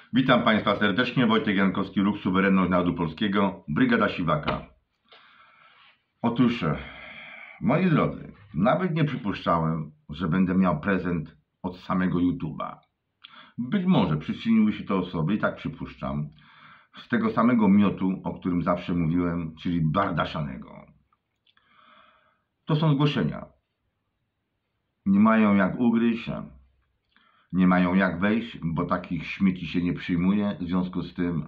Witam Państwa serdecznie, Wojtek Jankowski, Ruch Suwerenność Narodu Polskiego, Brygada Siwaka. Otóż, moi drodzy, nawet nie przypuszczałem, że będę miał prezent od samego YouTube'a. Być może przyczyniły się to osoby, i tak przypuszczam, z tego samego miotu, o którym zawsze mówiłem, czyli bardaszanego. To są zgłoszenia. Nie mają jak ugryźć, nie mają jak wejść, bo takich śmieci się nie przyjmuje. W związku z tym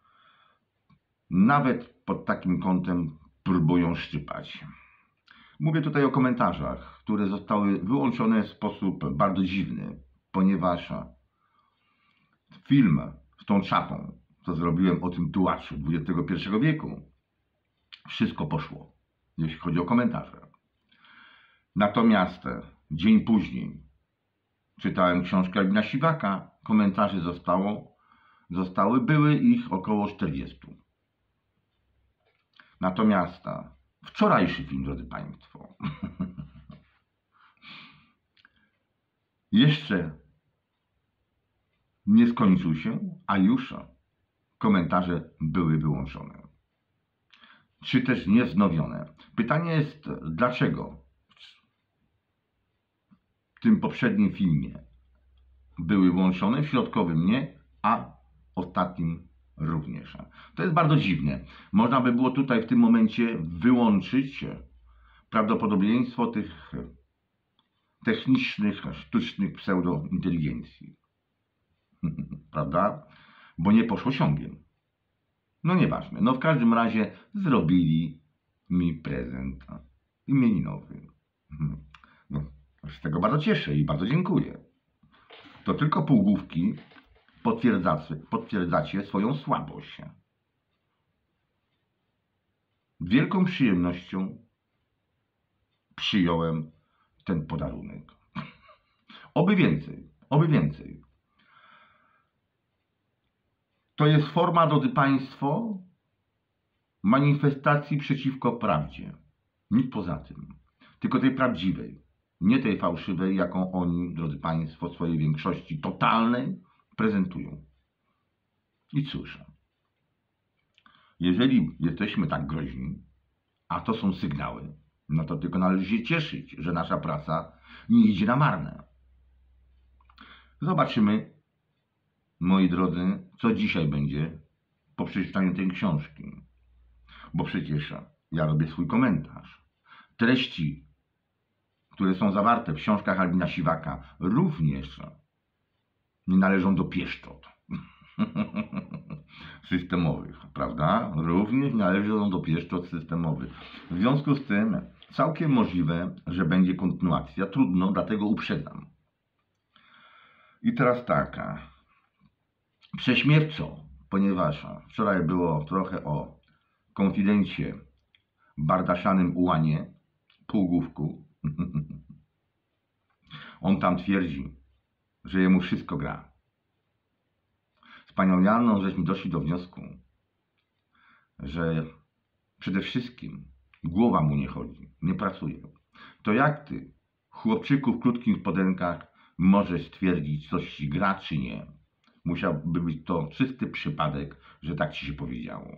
nawet pod takim kątem próbują szczypać. Mówię tutaj o komentarzach, które zostały wyłączone w sposób bardzo dziwny, ponieważ film z tą czapą, co zrobiłem o tym tułaczu XXI wieku, wszystko poszło, jeśli chodzi o komentarze. Natomiast dzień później czytałem książkę Albina Siwaka, komentarzy były ich około 40. Natomiast wczorajszy film, drodzy Państwo, jeszcze nie skończył się, a już komentarze były wyłączone, czy też niewznowione. Pytanie jest, dlaczego w tym poprzednim filmie były włączone, w środkowym nie, a ostatnim również. To jest bardzo dziwne. Można by było tutaj w tym momencie wyłączyć prawdopodobieństwo tych technicznych, sztucznych pseudointeligencji. Prawda? Bo nie poszło ciągiem. No nieważne. No w każdym razie zrobili mi prezent imieninowy. No, z tego bardzo cieszę i bardzo dziękuję. To tylko półgłówki potwierdzacie swoją słabość. Wielką przyjemnością przyjąłem ten podarunek. Oby więcej, oby więcej. To jest forma, drodzy Państwo, manifestacji przeciwko prawdzie. Nic poza tym. Tylko tej prawdziwej. Nie tej fałszywej, jaką oni, drodzy Państwo, w swojej większości totalnej prezentują. I cóż, jeżeli jesteśmy tak groźni, a to są sygnały, no to tylko należy się cieszyć, że nasza praca nie idzie na marne. Zobaczymy, moi drodzy, co dzisiaj będzie po przeczytaniu tej książki. Bo przecież ja robię swój komentarz. Treści, które są zawarte w książkach Albina Siwaka, również nie należą do pieszczot systemowych, prawda? Również należą do pieszczot systemowych. W związku z tym całkiem możliwe, że będzie kontynuacja. Trudno, dlatego uprzedzam. I teraz tak. Prześmiewczo, ponieważ wczoraj było trochę o konfidencie bardaszanym ułanie, półgłówku. On tam twierdzi, że jemu wszystko gra. Z panią Janną żeśmy doszli do wniosku, że przede wszystkim głowa mu nie chodzi, nie pracuje. To jak ty, chłopczyku w krótkich spodenkach, możesz stwierdzić, coś ci gra czy nie? Musiałby być to czysty przypadek, że tak ci się powiedziało.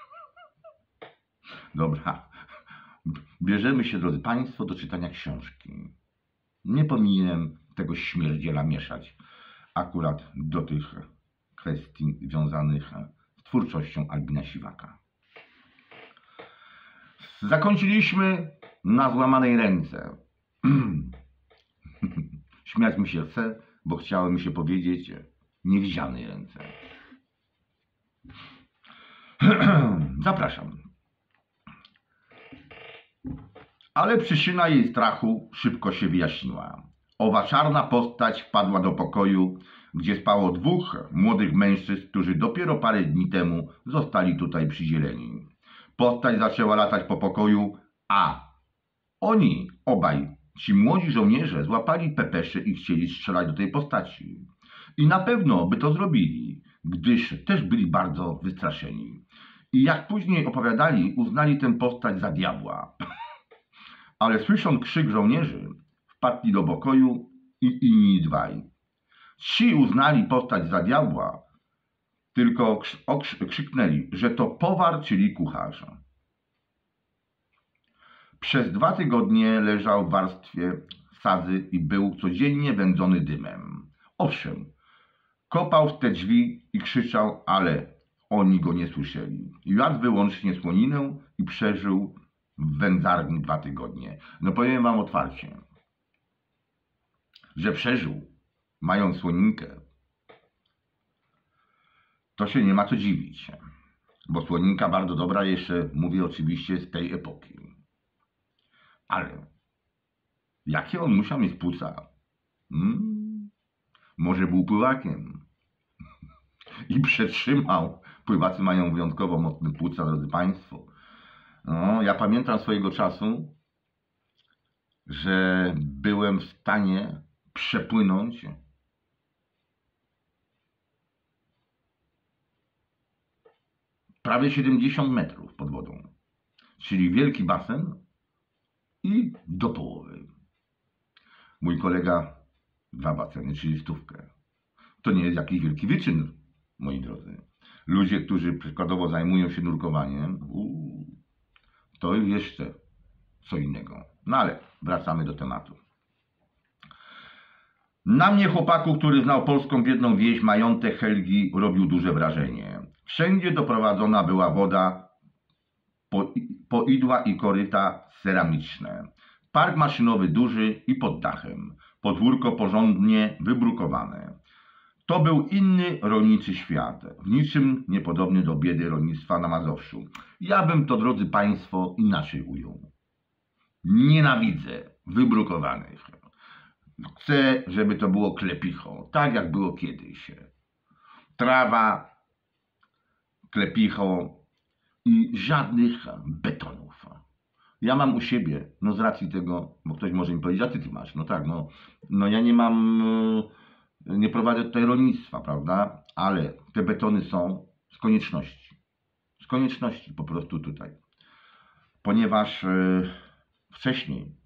Dobra, bierzemy się, drodzy Państwo, do czytania książki. Nie powinienem tego śmierdziela mieszać akurat do tych kwestii związanych z twórczością Albina Siwaka. Zakończyliśmy na złamanej ręce. Śmiać mi się chce, bo chciałem mi się powiedzieć niewidzialnej ręce. Zapraszam. Ale przyczyna jej strachu szybko się wyjaśniła. Owa czarna postać wpadła do pokoju, gdzie spało dwóch młodych mężczyzn, którzy dopiero parę dni temu zostali tutaj przydzieleni. Postać zaczęła latać po pokoju, a oni, obaj, ci młodzi żołnierze, złapali pepesze i chcieli strzelać do tej postaci. I na pewno by to zrobili, gdyż też byli bardzo wystraszeni. I jak później opowiadali, uznali tę postać za diabła. Ale słysząc krzyk żołnierzy, wpadli do pokoju i inni dwaj. Ci uznali postać za diabła, tylko krzyknęli, że to powar, czyli kucharz. Przez 2 tygodnie leżał w warstwie sadzy i był codziennie wędzony dymem. Owszem, kopał w te drzwi i krzyczał, ale oni go nie słyszeli. Jadł wyłącznie słoninę i przeżył w wędzarni 2 tygodnie. No powiem wam otwarcie, że przeżył, mając słoninkę, to się nie ma co dziwić. Bo słoninka bardzo dobra, jeszcze mówię oczywiście z tej epoki. Ale jakie on musiał mieć płuca? Może był pływakiem i przetrzymał. Pływacy mają wyjątkowo mocne płuca, drodzy Państwo. No, ja pamiętam swojego czasu, że byłem w stanie przepłynąć prawie 70 metrów pod wodą. Czyli wielki basen i do połowy. Mój kolega 2 baseny, czyli 100. To nie jest jakiś wielki wyczyn, moi drodzy. Ludzie, którzy przykładowo zajmują się nurkowaniem, to jeszcze co innego. No ale wracamy do tematu. Na mnie, chłopaku, który znał polską biedną wieś, majątek Helgi, robił duże wrażenie. Wszędzie doprowadzona była woda, poidła i koryta ceramiczne. Park maszynowy duży i pod dachem. Podwórko porządnie wybrukowane. To był inny rolniczy świat, w niczym niepodobny do biedy rolnictwa na Mazowszu. Ja bym to, drodzy Państwo, inaczej ujął. Nienawidzę wybrukowanych. Chcę, żeby to było klepicho, tak jak było kiedyś. Trawa, klepicho i żadnych betonów. Ja mam u siebie, no z racji tego, bo ktoś może mi powiedzieć, a ty masz. No tak, no ja nie mam, nie prowadzę tutaj rolnictwa, prawda? Ale te betony są z konieczności. Z konieczności po prostu tutaj. Ponieważ wcześniej,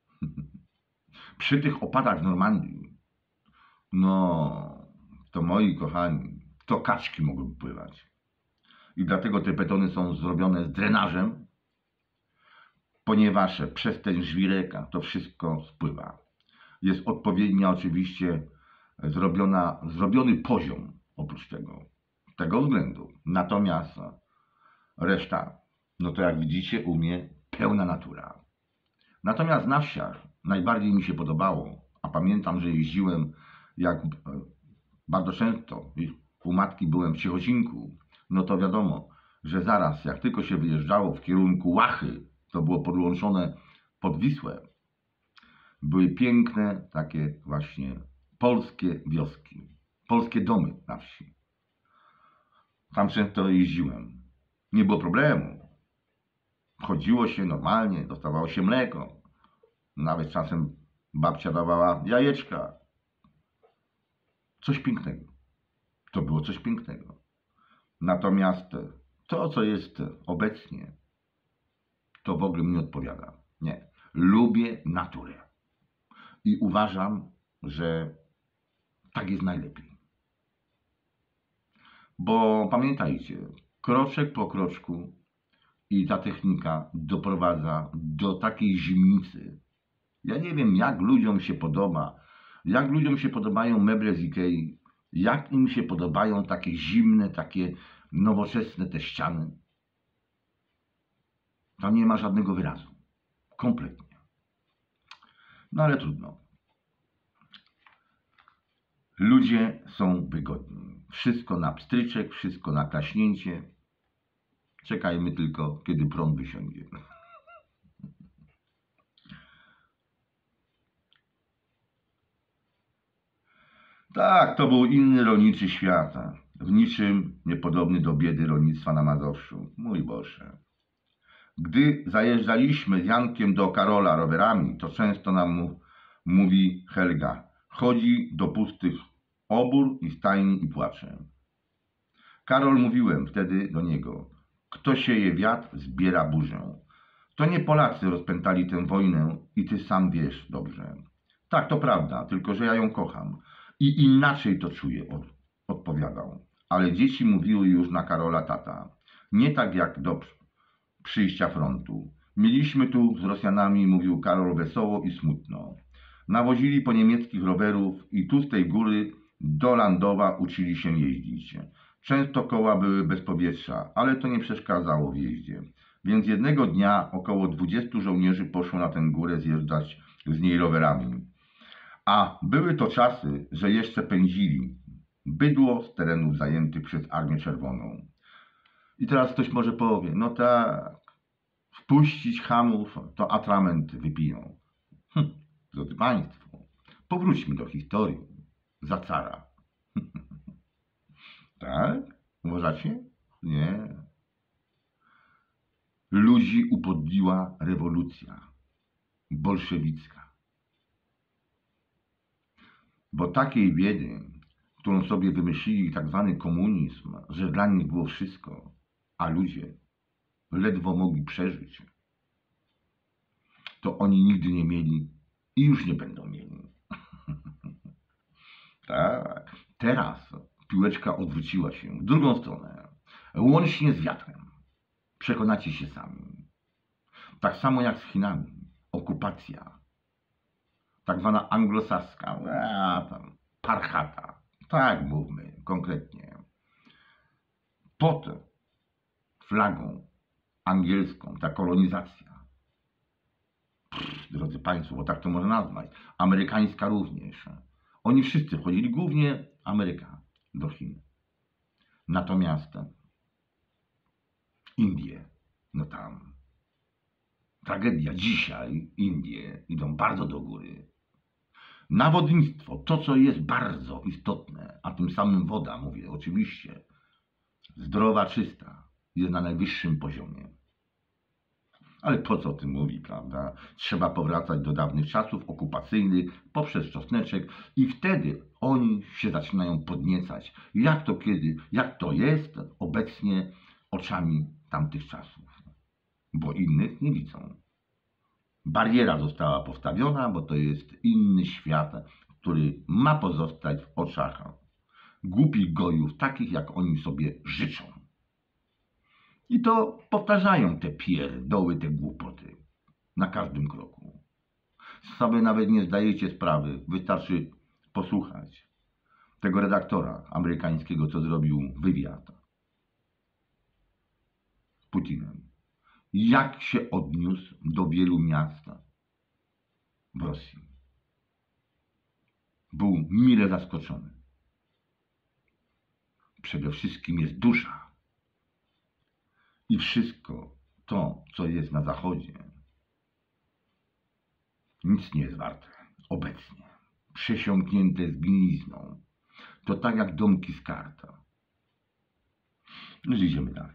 przy tych opadach w Normandii, no to moi kochani, to kaczki mogły pływać. I dlatego te betony są zrobione z drenażem, ponieważ przez ten żwirek to wszystko spływa. Jest odpowiednia oczywiście zrobiony poziom oprócz tego. Z tego względu. Natomiast reszta, no to jak widzicie u mnie pełna natura. Natomiast na wsiach najbardziej mi się podobało, a pamiętam, że jeździłem jak bardzo często u matki byłem w Ciechocinku, no to wiadomo, że zaraz jak tylko się wyjeżdżało w kierunku Łachy, to było podłączone pod Wisłę, były piękne takie właśnie polskie wioski, polskie domy na wsi. Tam często jeździłem. Nie było problemu. Chodziło się normalnie, dostawało się mleko. Nawet czasem babcia dawała jajeczka. Coś pięknego. To było coś pięknego. Natomiast to, co jest obecnie, to w ogóle mi nie odpowiada. Nie. Lubię naturę. I uważam, że tak jest najlepiej. Bo pamiętajcie, kroczek po kroczku i ta technika doprowadza do takiej zimnicy. Ja nie wiem, jak ludziom się podoba, jak ludziom się podobają meble z Ikei, jak im się podobają takie zimne, takie nowoczesne te ściany. Tam nie ma żadnego wyrazu. Kompletnie. No ale trudno. Ludzie są wygodni. Wszystko na pstryczek, wszystko na klaśnięcie. Czekajmy tylko, kiedy prąd wysiądzie. Tak, to był inny rolniczy świat. W niczym niepodobny do biedy rolnictwa na Mazowszu. Mój Boże. Gdy zajeżdżaliśmy z Jankiem do Karola rowerami, to często nam mówi Helga. Chodzi do pustych obór i stajni i płacze. Karol, mówiłem wtedy do niego. Kto sieje wiatr, zbiera burzę. To nie Polacy rozpętali tę wojnę i ty sam wiesz dobrze. Tak, to prawda, tylko że ja ją kocham. I inaczej to czuję, odpowiadał. ale dzieci mówiły już na Karola tata. Nie tak jak do przyjścia frontu. Mieliśmy tu z Rosjanami, mówił Karol wesoło i smutno. Nawozili po niemieckich rowerów i tu z tej góry do Landowa uczyli się jeździć. Często koła były bez powietrza, ale to nie przeszkadzało w jeździe. Więc jednego dnia około 20 żołnierzy poszło na tę górę zjeżdżać z niej rowerami. A były to czasy, że jeszcze pędzili bydło z terenów zajętych przez Armię Czerwoną. I teraz ktoś może powie, no tak, wpuścić chamów, to atrament wypiją. Drodzy Państwo, powróćmy do historii za cara. Tak? Uważacie? Nie. Ludzi upodliła rewolucja bolszewicka. Bo takiej biedy, którą sobie wymyślili tak zwany komunizm, że dla nich było wszystko, a ludzie ledwo mogli przeżyć, to oni nigdy nie mieli i już nie będą mieli. Tak. Teraz piłeczka odwróciła się w drugą stronę, łącznie z wiatrem. Przekonacie się sami. Tak samo jak z Chinami. Okupacja. Tak zwana anglosaska. Tam, parchata. Tak mówmy konkretnie. Pod flagą angielską, ta kolonizacja. Drodzy Państwo, bo tak to można nazwać. Amerykańska również. Oni wszyscy wchodzili, głównie Ameryka, do Chin. Natomiast Indie, no tam tragedia. Dzisiaj Indie idą bardzo do góry. Nawodnictwo, to co jest bardzo istotne, a tym samym woda, mówię oczywiście, zdrowa, czysta, jest na najwyższym poziomie. Ale po co o tym mówi, prawda? Trzeba powracać do dawnych czasów okupacyjnych poprzez czosneczek i wtedy oni się zaczynają podniecać. Jak to jest obecnie oczami tamtych czasów. Bo innych nie widzą. Bariera została postawiona, bo to jest inny świat, który ma pozostać w oczach głupich gojów, takich jak oni sobie życzą. I to powtarzają te pierdoły, te głupoty na każdym kroku. Sobie nawet nie zdajecie sprawy, wystarczy posłuchać tego redaktora amerykańskiego, co zrobił wywiad z Putinem. Jak się odniósł do wielu miast w Rosji. Był mile zaskoczony. Przede wszystkim jest dusza. I wszystko to, co jest na zachodzie, nic nie jest warte obecnie. Przesiąknięte zgnilizną. To tak jak domki z karta. No idziemy dalej.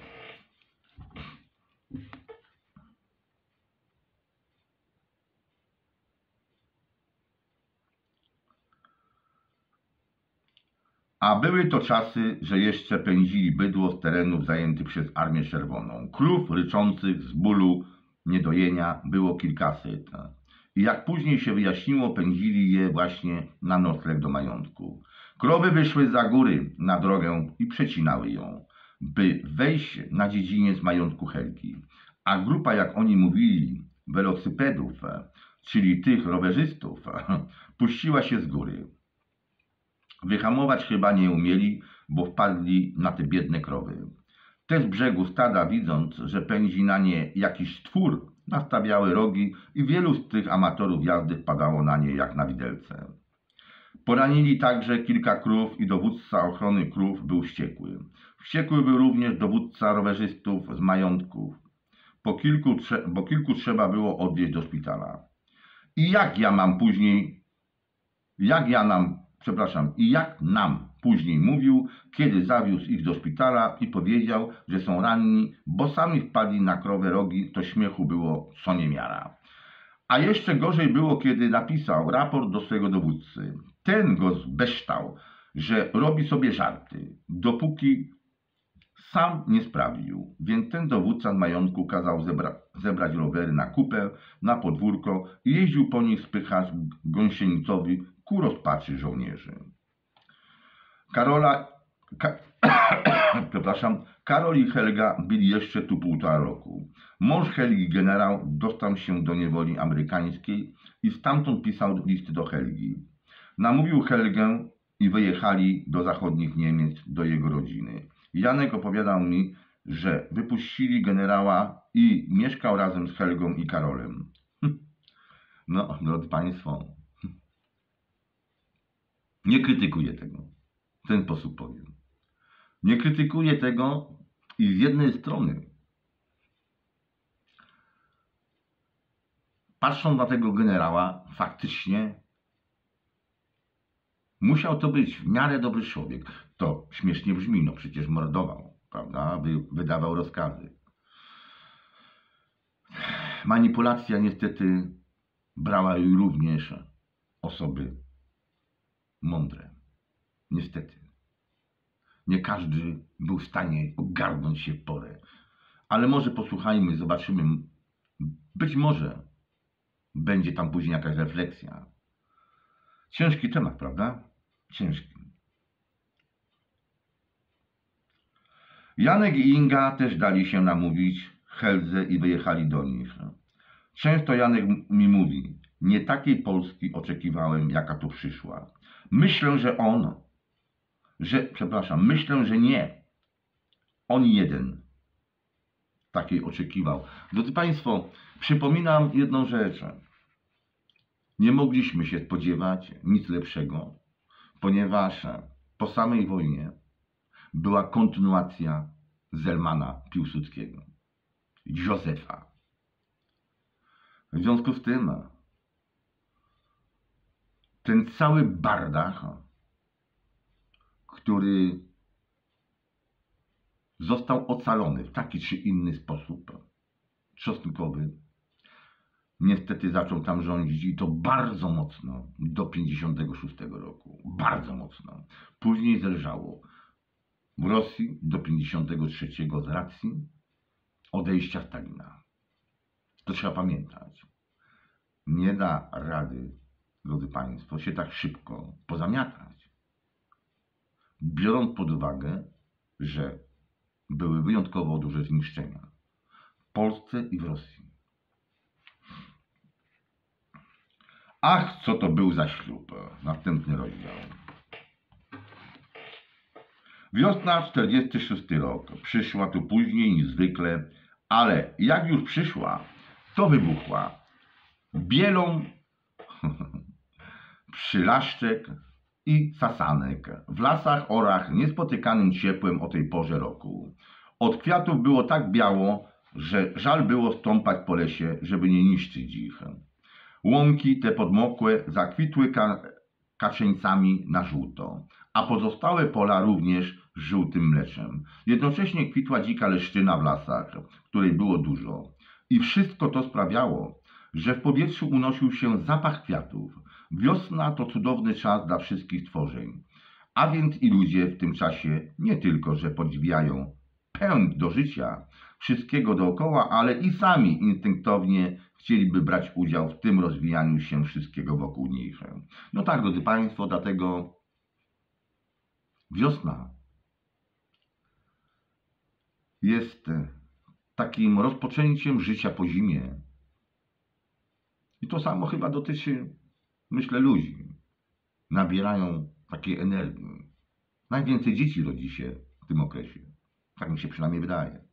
A były to czasy, że jeszcze pędzili bydło z terenów zajętych przez Armię Czerwoną. Krów ryczących z bólu niedojenia było kilkaset. I jak później się wyjaśniło, pędzili je właśnie na nocleg do majątku. Krowy wyszły za góry na drogę i przecinały ją, by wejść na dziedziniec majątku Helgi. A grupa, jak oni mówili, welocypedów, czyli tych rowerzystów, puściła się z góry. Wyhamować chyba nie umieli, bo wpadli na te biedne krowy. Te z brzegu stada, widząc, że pędzi na nie jakiś stwór, nastawiały rogi i wielu z tych amatorów jazdy wpadało na nie jak na widelce. Poranili także kilka krów i dowódca ochrony krów był wściekły. Wściekły był również dowódca rowerzystów z majątków. Bo kilku trzeba było odwieźć do szpitala. I jak nam później mówił, kiedy zawiózł ich do szpitala i powiedział, że są ranni, bo sami wpadli na krowę rogi, to śmiechu było co niemiara. A jeszcze gorzej było, kiedy napisał raport do swojego dowódcy. Ten go zbeształ, że robi sobie żarty, dopóki sam nie sprawdził. Więc ten dowódca z majątku kazał zebrać rowery na kupę, na podwórko i jeździł po nich spychać gąsienicowi ku rozpaczy żołnierzy. Karola Ka Przepraszam, Karol i Helga byli jeszcze tu 1,5 roku. Mąż Helgi, generał, dostał się do niewoli amerykańskiej i stamtąd pisał listy do Helgi. Namówił Helgę i wyjechali do zachodnich Niemiec, do jego rodziny. Janek opowiadał mi, że wypuścili generała i mieszkał razem z Helgą i Karolem. No, drodzy Państwo, nie krytykuję tego. W ten sposób powiem. Nie krytykuję tego i z jednej strony, patrząc na tego generała, faktycznie musiał to być w miarę dobry człowiek. To śmiesznie brzmi, no przecież mordował, prawda? Wydawał rozkazy. Manipulacja niestety brała jej również osoby mądre. Niestety. Nie każdy był w stanie ogarnąć się w porę. Ale może posłuchajmy, zobaczymy. Być może będzie tam później jakaś refleksja. Ciężki temat, prawda? Ciężki. Janek i Inga też dali się namówić Heldze i wyjechali do nich. Często Janek mi mówi, nie takiej Polski oczekiwałem, jaka tu przyszła. Myślę, że nie. On jeden takiej oczekiwał. Drodzy Państwo, przypominam jedną rzecz. Nie mogliśmy się spodziewać nic lepszego, ponieważ po samej wojnie była kontynuacja Zelmana Piłsudskiego, Józefa. W związku z tym ten cały bardach, który został ocalony w taki czy inny sposób, trzosnkowy, niestety zaczął tam rządzić i to bardzo mocno do 1956 roku. Bardzo mocno. Później zelżało w Rosji do 1953 z racji odejścia Stalina. To trzeba pamiętać. Nie da rady, drodzy Państwo, się tak szybko pozamiatać. Biorąc pod uwagę, że były wyjątkowo duże zniszczenia w Polsce i w Rosji. Ach, co to był za ślub. Następny rozdział. Wiosna 46 rok. Przyszła tu później niż zwykle, ale jak już przyszła, to wybuchła. Bielą przylaszczek i sasanek. W lasach, orach, niespotykanym ciepłem o tej porze roku. Od kwiatów było tak biało, że żal było stąpać po lesie, żeby nie niszczyć ich. Łąki te podmokłe zakwitły kaczeńcami na żółto, a pozostałe pola również żółtym mleczem. Jednocześnie kwitła dzika leszczyna w lasach, której było dużo. I wszystko to sprawiało, że w powietrzu unosił się zapach kwiatów. Wiosna to cudowny czas dla wszystkich tworzeń. A więc i ludzie w tym czasie nie tylko, że podziwiają pęd do życia, wszystkiego dookoła, ale i sami instynktownie chcieliby brać udział w tym rozwijaniu się wszystkiego wokół nich. No tak, drodzy Państwo, dlatego wiosna jest takim rozpoczęciem życia po zimie. I to samo chyba dotyczy, myślę, ludzi. Nabierają takiej energii. Najwięcej dzieci rodzi się w tym okresie. Tak mi się przynajmniej wydaje.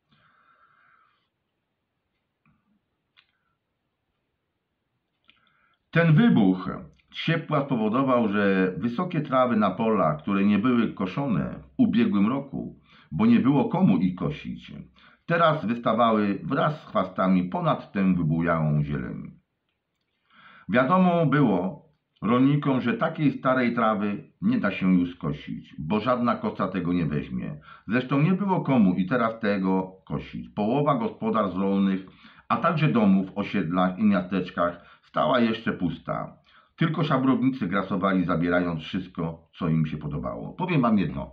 Ten wybuch ciepła spowodował, że wysokie trawy na polach, które nie były koszone w ubiegłym roku, bo nie było komu ich kosić, teraz wystawały wraz z chwastami ponad tę wybujałą zieleń. Wiadomo było rolnikom, że takiej starej trawy nie da się już skosić, bo żadna kosa tego nie weźmie. Zresztą nie było komu i teraz tego kosić. Połowa gospodarstw rolnych, a także domów w osiedlach i miasteczkach stała jeszcze pusta. Tylko szabrownicy grasowali, zabierając wszystko, co im się podobało. Powiem wam jedno.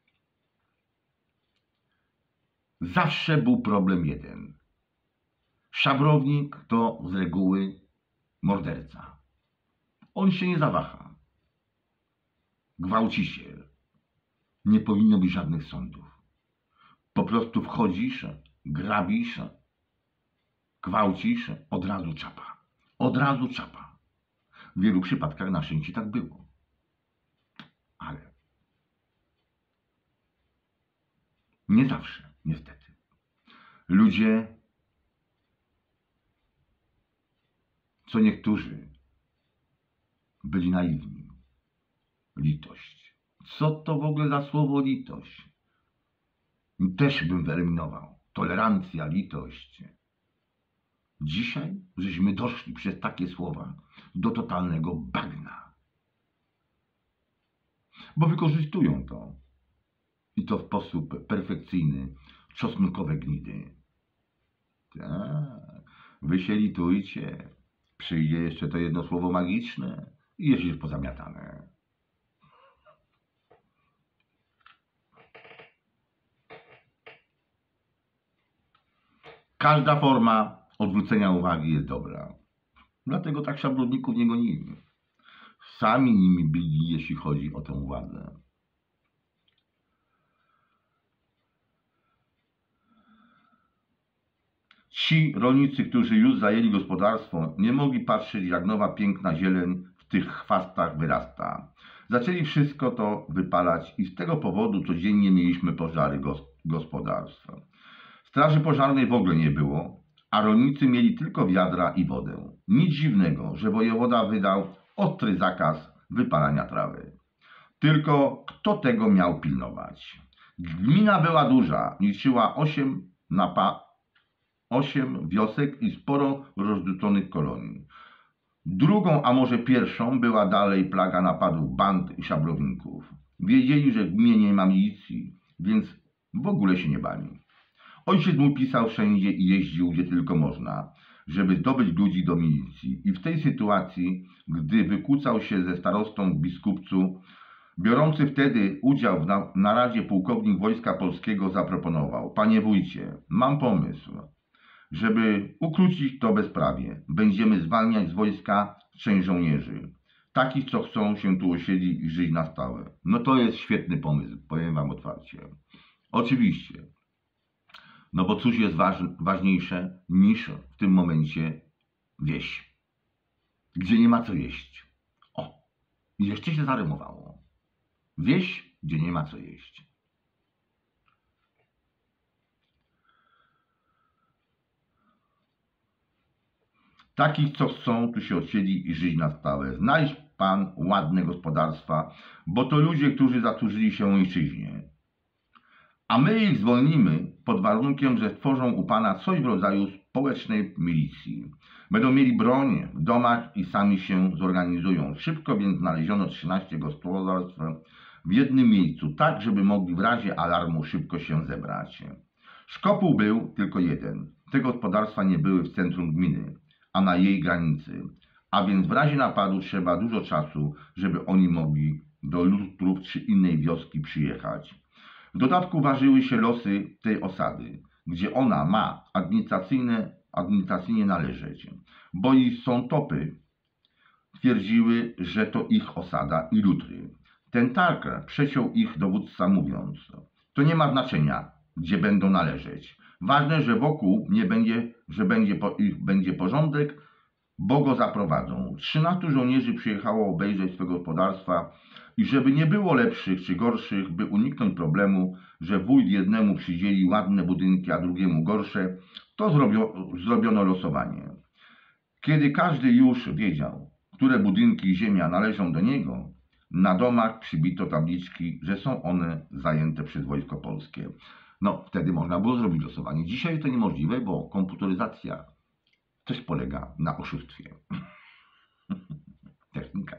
Zawsze był problem jeden. Szabrownik to z reguły morderca. On się nie zawaha. Gwałciciel. Nie powinno być żadnych sądów. Po prostu wchodzisz, grabisz, gwałcisz, od razu czapa. Od razu czapa. W wielu przypadkach na szczęście tak było. Ale nie zawsze, niestety. Ludzie, co niektórzy, byli naiwni. Litość. Co to w ogóle za słowo litość? Też bym wyeliminował. Tolerancja, litość. Dzisiaj żeśmy doszli przez takie słowa do totalnego bagna. Bo wykorzystują to. I to w sposób perfekcyjny. Czosnkowe gnidy. Tak. Wy się litujcie. Przyjdzie jeszcze to jedno słowo magiczne i jest już pozamiatane. Każda forma odwrócenia uwagi jest dobra. Dlatego tak szablonników nie gonili. Sami nimi byli, jeśli chodzi o tę uwagę. Ci rolnicy, którzy już zajęli gospodarstwo, nie mogli patrzeć, jak nowa piękna zieleń w tych chwastach wyrasta. Zaczęli wszystko to wypalać i z tego powodu codziennie mieliśmy pożary gospodarstw. Straży pożarnej w ogóle nie było, a rolnicy mieli tylko wiadra i wodę. Nic dziwnego, że wojewoda wydał ostry zakaz wypalania trawy. Tylko kto tego miał pilnować? Gmina była duża, liczyła 8 wiosek i sporo rozrzuconych kolonii. Drugą, a może pierwszą, była dalej plaga napadów band i szablowników. Wiedzieli, że w gminie nie ma milicji, więc w ogóle się nie bali. Ojciec mój pisał wszędzie i jeździł, gdzie tylko można, żeby zdobyć ludzi do milicji. I w tej sytuacji, gdy wykłócał się ze starostą w Biskupcu, biorący wtedy udział w naradzie pułkownik Wojska Polskiego zaproponował: panie wójcie, mam pomysł, żeby ukrócić to bezprawie. Będziemy zwalniać z wojska część żołnierzy, takich, co chcą się tu osiedlić i żyć na stałe. No to jest świetny pomysł, powiem wam otwarcie. Oczywiście. No bo cóż jest ważniejsze niż w tym momencie wieś, gdzie nie ma co jeść. O, i jeszcze się zarymowało. Wieś, gdzie nie ma co jeść. Takich, co chcą tu się osiedlić i żyć na stałe. Znajdź pan ładne gospodarstwa, bo to ludzie, którzy zasłużyli się ojczyźnie. A my ich zwolnimy pod warunkiem, że stworzą u pana coś w rodzaju społecznej milicji. Będą mieli broń w domach i sami się zorganizują. Szybko więc znaleziono 13 gospodarstw w jednym miejscu, tak żeby mogli w razie alarmu szybko się zebrać. Szkopuł był tylko jeden. Te gospodarstwa nie były w centrum gminy, a na jej granicy. A więc w razie napadu trzeba dużo czasu, żeby oni mogli do Lustrów czy innej wioski przyjechać. W dodatku ważyły się losy tej osady, gdzie ona ma administracyjnie należeć, bo i sątopy twierdziły, że to ich osada i Lutry. Ten targ przeciął ich dowódca mówiąc: to nie ma znaczenia, gdzie będą należeć. Ważne, że wokół nie będzie, będzie porządek, bo go zaprowadzą. 13 żołnierzy przyjechało obejrzeć swego gospodarstwa i żeby nie było lepszych czy gorszych, by uniknąć problemu, że wójt jednemu przydzieli ładne budynki, a drugiemu gorsze, to zrobiono losowanie. Kiedy każdy już wiedział, które budynki i ziemia należą do niego, na domach przybito tabliczki, że są one zajęte przez Wojsko Polskie. No, wtedy można było zrobić losowanie. Dzisiaj to niemożliwe, bo komputeryzacja też polega na oszustwie. Technika.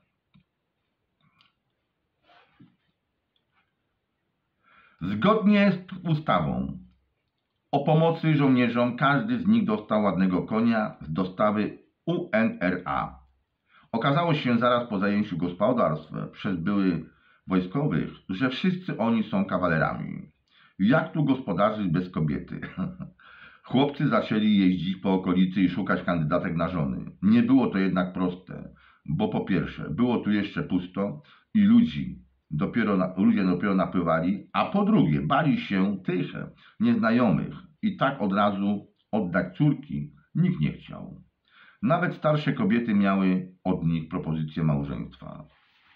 Zgodnie z ustawą o pomocy żołnierzom każdy z nich dostał ładnego konia z dostawy UNRA. Okazało się zaraz po zajęciu gospodarstw przez byłych wojskowych, że wszyscy oni są kawalerami. Jak tu gospodarzyć bez kobiety? Chłopcy zaczęli jeździć po okolicy i szukać kandydatek na żony. Nie było to jednak proste, bo po pierwsze było tu jeszcze pusto i ludzi ludzie dopiero napływali, a po drugie bali się tych nieznajomych i tak od razu oddać córki nikt nie chciał. Nawet starsze kobiety miały od nich propozycję małżeństwa.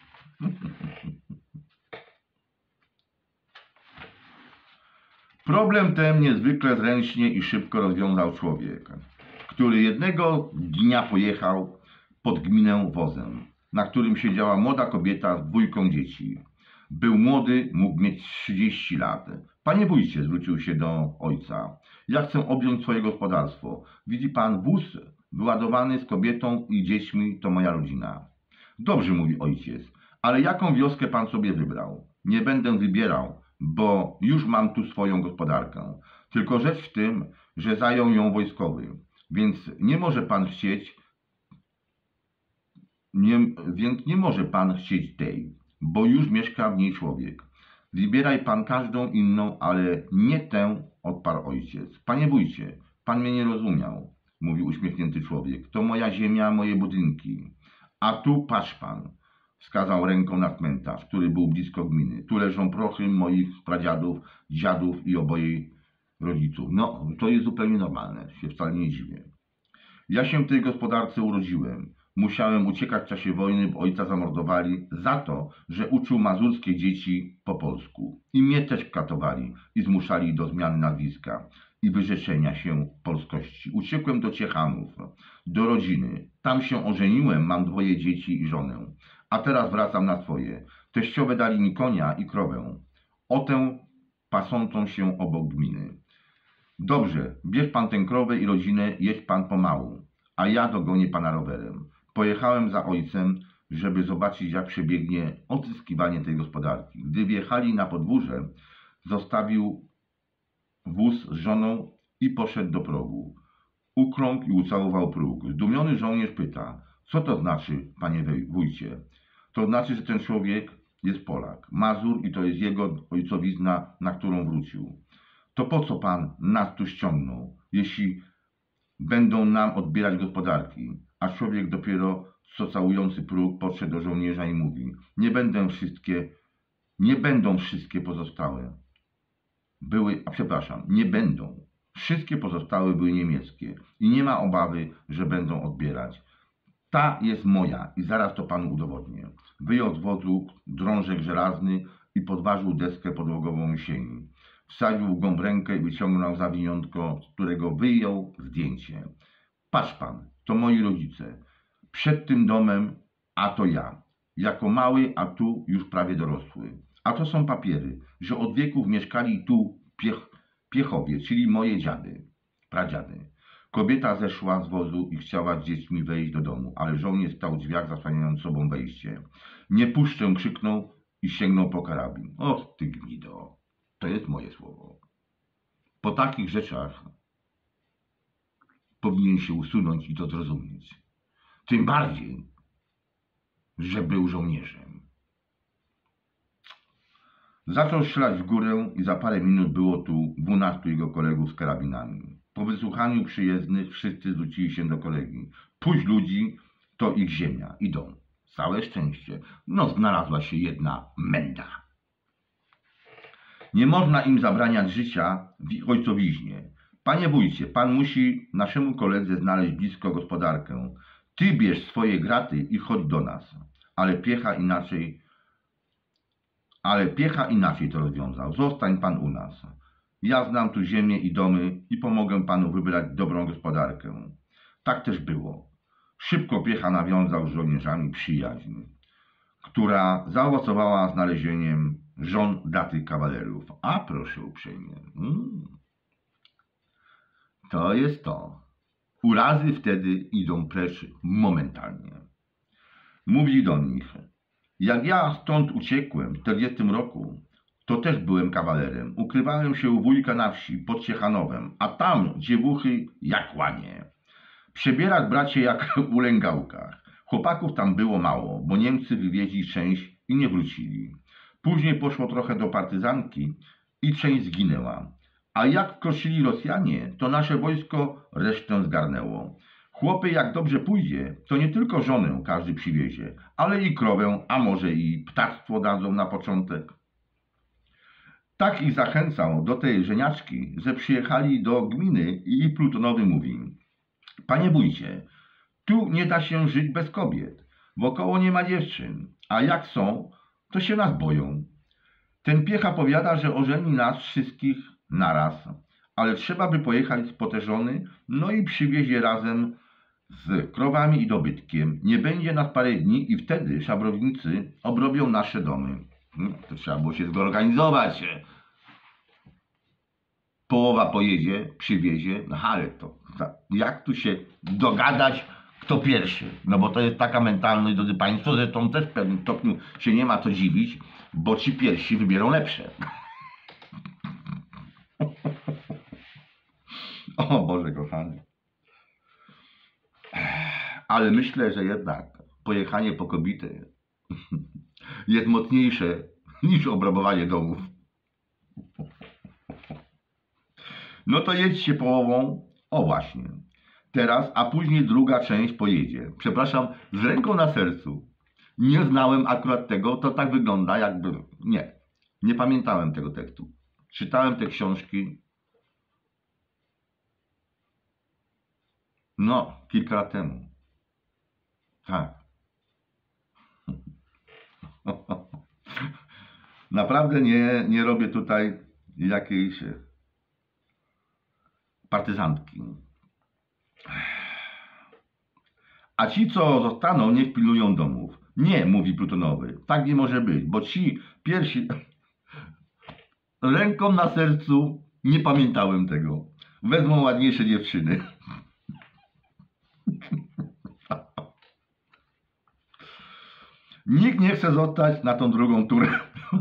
Problem ten niezwykle zręcznie i szybko rozwiązał człowiek, który jednego dnia pojechał pod gminę wozem, na którym siedziała młoda kobieta z dwójką dzieci. Był młody, mógł mieć 30 lat. Panie wójcie, zwrócił się do ojca, ja chcę objąć swoje gospodarstwo. Widzi pan, wóz wyładowany z kobietą i dziećmi to moja rodzina. Dobrze, mówi ojciec, ale jaką wioskę pan sobie wybrał? Nie będę wybierał, bo już mam tu swoją gospodarkę. Tylko rzecz w tym, że zajął ją wojskowy, więc nie może pan chcieć tej, bo już mieszka w niej człowiek. Wybieraj pan każdą inną, ale nie tę, odparł ojciec. Panie wójcie, pan mnie nie rozumiał, mówił uśmiechnięty człowiek. To moja ziemia, moje budynki. A tu patrz pan, wskazał ręką na cmentarz, który był blisko gminy. Tu leżą prochy moich pradziadów, dziadów i oboje rodziców. No, to jest zupełnie normalne, się wcale nie dziwię. Ja się w tej gospodarce urodziłem. Musiałem uciekać w czasie wojny, bo ojca zamordowali za to, że uczył mazurskie dzieci po polsku. I mnie też katowali i zmuszali do zmiany nazwiska i wyrzeczenia się polskości. Uciekłem do Ciechanów, do rodziny. Tam się ożeniłem, mam 2 dzieci i żonę. A teraz wracam na swoje. Teściowe dali mi konia i krowę. Otę pasącą się obok gminy. Dobrze, bierz pan tę krowę i rodzinę, jedź pan pomału, a ja dogonię pana rowerem. Pojechałem za ojcem, żeby zobaczyć, jak przebiegnie odzyskiwanie tej gospodarki. Gdy wjechali na podwórze, zostawił wóz z żoną i poszedł do progu. Ukląkł i ucałował próg. Zdumiony żołnierz pyta, co to znaczy, panie wójcie? To znaczy, że ten człowiek jest Polak, Mazur i to jest jego ojcowizna, na którą wrócił. To po co pan nas tu ściągnął, jeśli będą nam odbierać gospodarki? A człowiek dopiero co całujący próg podszedł do żołnierza i mówi, nie będą wszystkie pozostałe. Nie będą. Wszystkie pozostałe były niemieckie i nie ma obawy, że będą odbierać. Ta jest moja i zaraz to panu udowodnię. Wyjął z wozu drążek żelazny i podważył deskę podłogową sieni. Wsadził w głąb rękę i wyciągnął zawiniątko, z którego wyjął zdjęcie. Patrz pan, to moi rodzice. Przed tym domem, a to ja. Jako mały, a tu już prawie dorosły. A to są papiery, że od wieków mieszkali tu Piechowie, czyli moje dziady, pradziady. Kobieta zeszła z wozu i chciała z dziećmi wejść do domu, ale żołnierz stał w drzwiach, zasłaniając sobą wejście. Nie puszczę, krzyknął i sięgnął po karabin. Och, ty gnido, to jest moje słowo. Po takich rzeczach powinien się usunąć i to zrozumieć. Tym bardziej, że był żołnierzem. Zaczął strzelać w górę i za parę minut było tu 12 jego kolegów z karabinami. Po wysłuchaniu przyjezdnych wszyscy zwrócili się do kolegi. Puść ludzi, to ich ziemia. Idą. Całe szczęście. No, znalazła się jedna menda. Nie można im zabraniać życia w ich ojcowiźnie. Panie wójcie, pan musi naszemu koledze znaleźć blisko gospodarkę. Ty bierz swoje graty i chodź do nas. Ale Piecha inaczej to rozwiązał. Zostań pan u nas. Ja znam tu ziemię i domy i pomogę panu wybrać dobrą gospodarkę. Tak też było. Szybko Piecha nawiązał z żołnierzami przyjaźń, która zaowocowała znalezieniem żon daty kawalerów. A proszę uprzejmie. To jest to. Urazy wtedy idą precz momentalnie. Mówi do nich, jak ja stąd uciekłem w 40 roku, to też byłem kawalerem. Ukrywałem się u wujka na wsi pod Ciechanowem, a tam dziewuchy jak łanie. Przebierać bracie jak u lęgałkach. Chłopaków tam było mało, bo Niemcy wywieźli część i nie wrócili. Później poszło trochę do partyzanki i część zginęła. A jak wkroczyli Rosjanie, to nasze wojsko resztę zgarnęło. Chłopy, jak dobrze pójdzie, to nie tylko żonę każdy przywiezie, ale i krowę, a może i ptactwo dadzą na początek. Tak ich zachęcał do tej żeniaczki, że przyjechali do gminy i Plutonowy mówi: Panie wójcie, tu nie da się żyć bez kobiet, wokoło nie ma dziewczyn, a jak są, to się nas boją. Ten piecha powiada, że ożeni nas wszystkich naraz, ale trzeba by pojechać po te żony, no i przywiezie razem z krowami i dobytkiem. Nie będzie nas parę dni i wtedy szabrownicy obrobią nasze domy. To trzeba było się zorganizować. Połowa pojedzie, przywiezie, no ale to jak tu się dogadać, kto pierwszy? No bo to jest taka mentalność, drodzy Państwo, zresztą też w pewnym stopniu się nie ma co dziwić, bo ci pierwsi wybierą lepsze. O Boże kochany. Ale myślę, że jednak pojechanie po kobietę jest mocniejsze niż obrabowanie domów. No to jedźcie połową. O właśnie. Teraz, a później druga część pojedzie. Przepraszam, z ręką na sercu. Nie znałem akurat tego, to tak wygląda jakby... Nie pamiętałem tego tekstu. Czytałem te książki kilka lat temu. Tak. Naprawdę nie robię tutaj jakiejś partyzantki. A ci, co zostaną, niech pilnują domów. Nie, mówi Plutonowy. Tak nie może być, bo ci pierwsi... Ręką na sercu nie pamiętałem tego. Wezmą ładniejsze dziewczyny. Nikt nie chce zostać na tą drugą turę.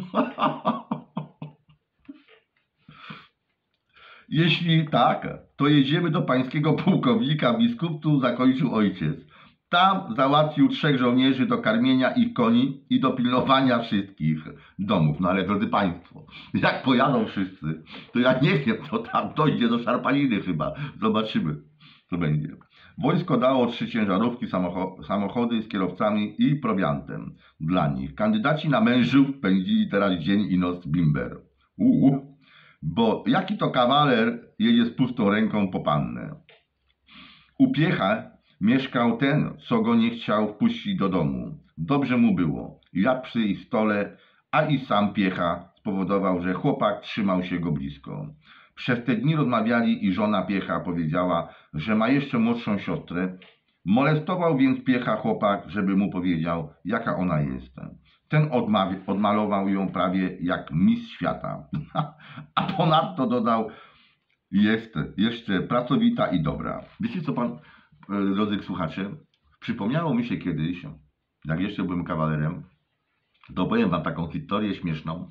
Jeśli tak, to jedziemy do pańskiego pułkownika, biskupu zakończył ojciec. Tam załatwił 3 żołnierzy do karmienia ich koni i do pilnowania wszystkich domów. No ale drodzy Państwo, jak pojadą wszyscy, to ja nie wiem, to tam dojdzie do szarpaniny chyba. Zobaczymy, co będzie. Wojsko dało 3 ciężarówki, samochody z kierowcami i prowiantem dla nich. Kandydaci na mężów pędzili teraz dzień i noc bimber. Bo jaki to kawaler jedzie z pustą ręką po pannę? U piecha mieszkał ten, co go nie chciał wpuścić do domu. Dobrze mu było. Jadł przy ich stole, a i sam piecha spowodował, że chłopak trzymał się go blisko. Przez te dni rozmawiali i żona piecha powiedziała, że ma jeszcze młodszą siostrę. Molestował więc piecha chłopak, żeby mu powiedział, jaka ona jest. Ten odmalował ją prawie jak mistrz świata. A ponadto dodał, jest jeszcze pracowita i dobra. Wiecie co pan, drodzy słuchacze, przypomniało mi się kiedyś, jak jeszcze byłem kawalerem, to powiem wam taką historię śmieszną.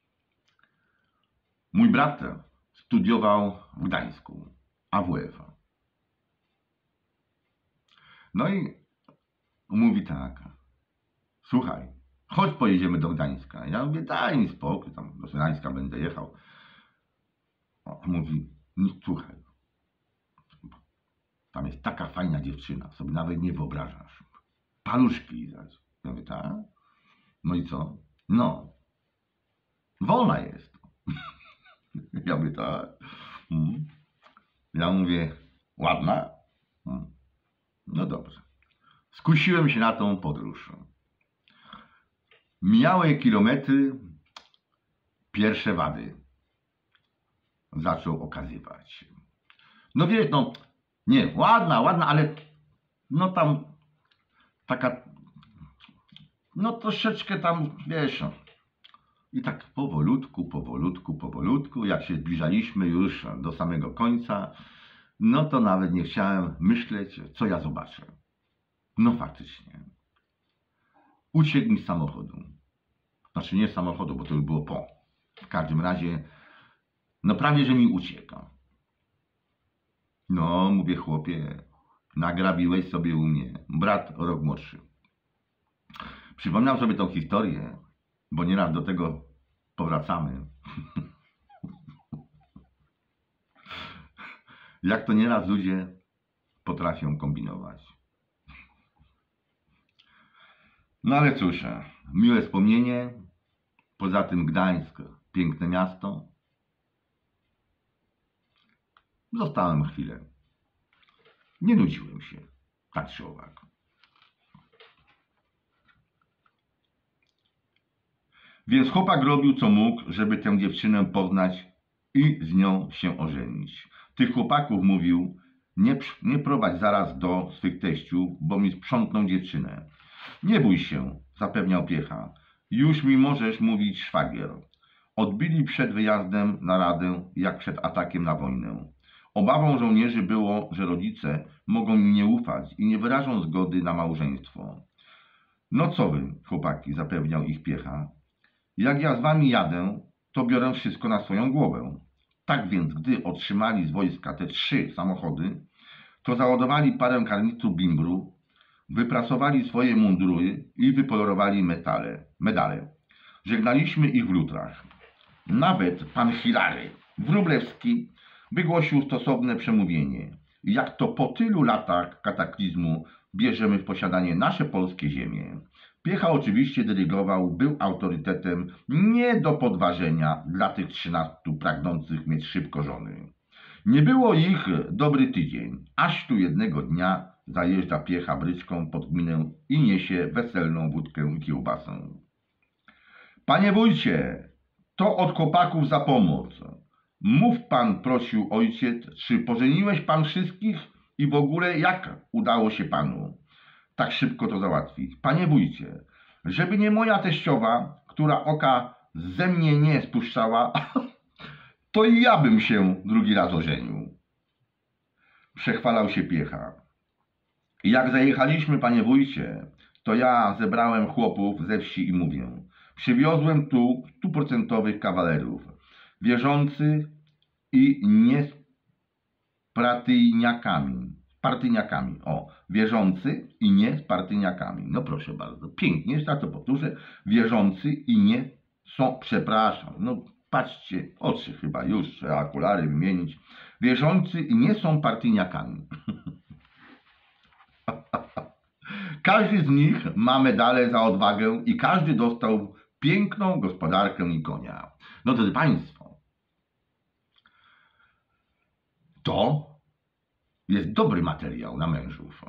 Mój brat studiował w Gdańsku, AWF. No i mówi tak, słuchaj, chodź pojedziemy do Gdańska. Ja mówię, daj mi spokój, tam do Gdańska będę jechał. Mówi, no, słuchaj, tam jest taka fajna dziewczyna, sobie nawet nie wyobrażasz. Paluszki lizać. Ja mówię, tak? No i co? No, wolna jest. Ja mówię, tak. Ja mówię, ładna? No dobrze. Skusiłem się na tą podróż. Mijały kilometry, pierwsze wady zaczął okazywać. No wiesz, no, nie, ładna, ale no tam taka, no troszeczkę tam, wiesz, i tak powolutku, jak się zbliżaliśmy już do samego końca, no to nawet nie chciałem myśleć, co ja zobaczę. No faktycznie. Uciekł mi z samochodu. Znaczy nie z samochodu, bo to już było po. W każdym razie, no prawie, że mi ucieka. No, mówię, chłopie, nagrabiłeś sobie u mnie. Brat o rok młodszy. Przypomniał sobie tą historię, bo nieraz do tego powracamy. Jak to nieraz ludzie potrafią kombinować. No ale cóż, miłe wspomnienie. Poza tym Gdańsk, piękne miasto. Zostałem chwilę. Nie nudziłem się, tak czy owak. Więc chłopak robił co mógł, żeby tę dziewczynę poznać i z nią się ożenić. Tych chłopaków mówił, nie prowadź zaraz do swych teściów, bo mi sprzątną dziewczynę. Nie bój się, zapewniał Piecha. Już mi możesz mówić szwagier. Odbili przed wyjazdem na radę, jak przed atakiem na wojnę. Obawą żołnierzy było, że rodzice mogą mi nie ufać i nie wyrażą zgody na małżeństwo. No co wy, chłopaki, zapewniał ich Piecha. Jak ja z wami jadę, to biorę wszystko na swoją głowę. Tak więc, gdy otrzymali z wojska te 3 samochody, to załadowali parę karnistrów bimbru, wyprasowali swoje mundury i wypolerowali medale. Żegnaliśmy ich w lutrach. Nawet pan Hilary Wróblewski wygłosił stosowne przemówienie. Jak to po tylu latach kataklizmu bierzemy w posiadanie nasze polskie ziemie. Piecha oczywiście dyrygował, był autorytetem nie do podważenia dla tych 13 pragnących mieć szybko żony. Nie było ich dobry tydzień, aż tu jednego dnia zajeżdża Piecha bryczką pod gminę i niesie weselną wódkę i kiełbasę. Panie wójcie, to od chłopaków za pomoc. Mów pan, prosił ojciec, czy pożeniłeś pan wszystkich i w ogóle jak udało się panu tak szybko to załatwić? Panie wójcie, żeby nie moja teściowa, która oka ze mnie nie spuszczała, to i ja bym się drugi raz ożenił. Przechwalał się Piecha. Jak zajechaliśmy, panie wójcie, to ja zebrałem chłopów ze wsi i mówię, przywiozłem tu 100% kawalerów, wierzących i nie z partyjniakami. Wierzący i nie z partyjniakami. No proszę bardzo, pięknie, jeszcze raz to powtórzę, wierzący i nie są, przepraszam, no patrzcie, oczy chyba już, trzeba okulary wymienić, wierzący i nie są partyjniakami. Każdy z nich ma medale za odwagę i każdy dostał piękną gospodarkę i konia. No drodzy Państwo, to jest dobry materiał na mężów.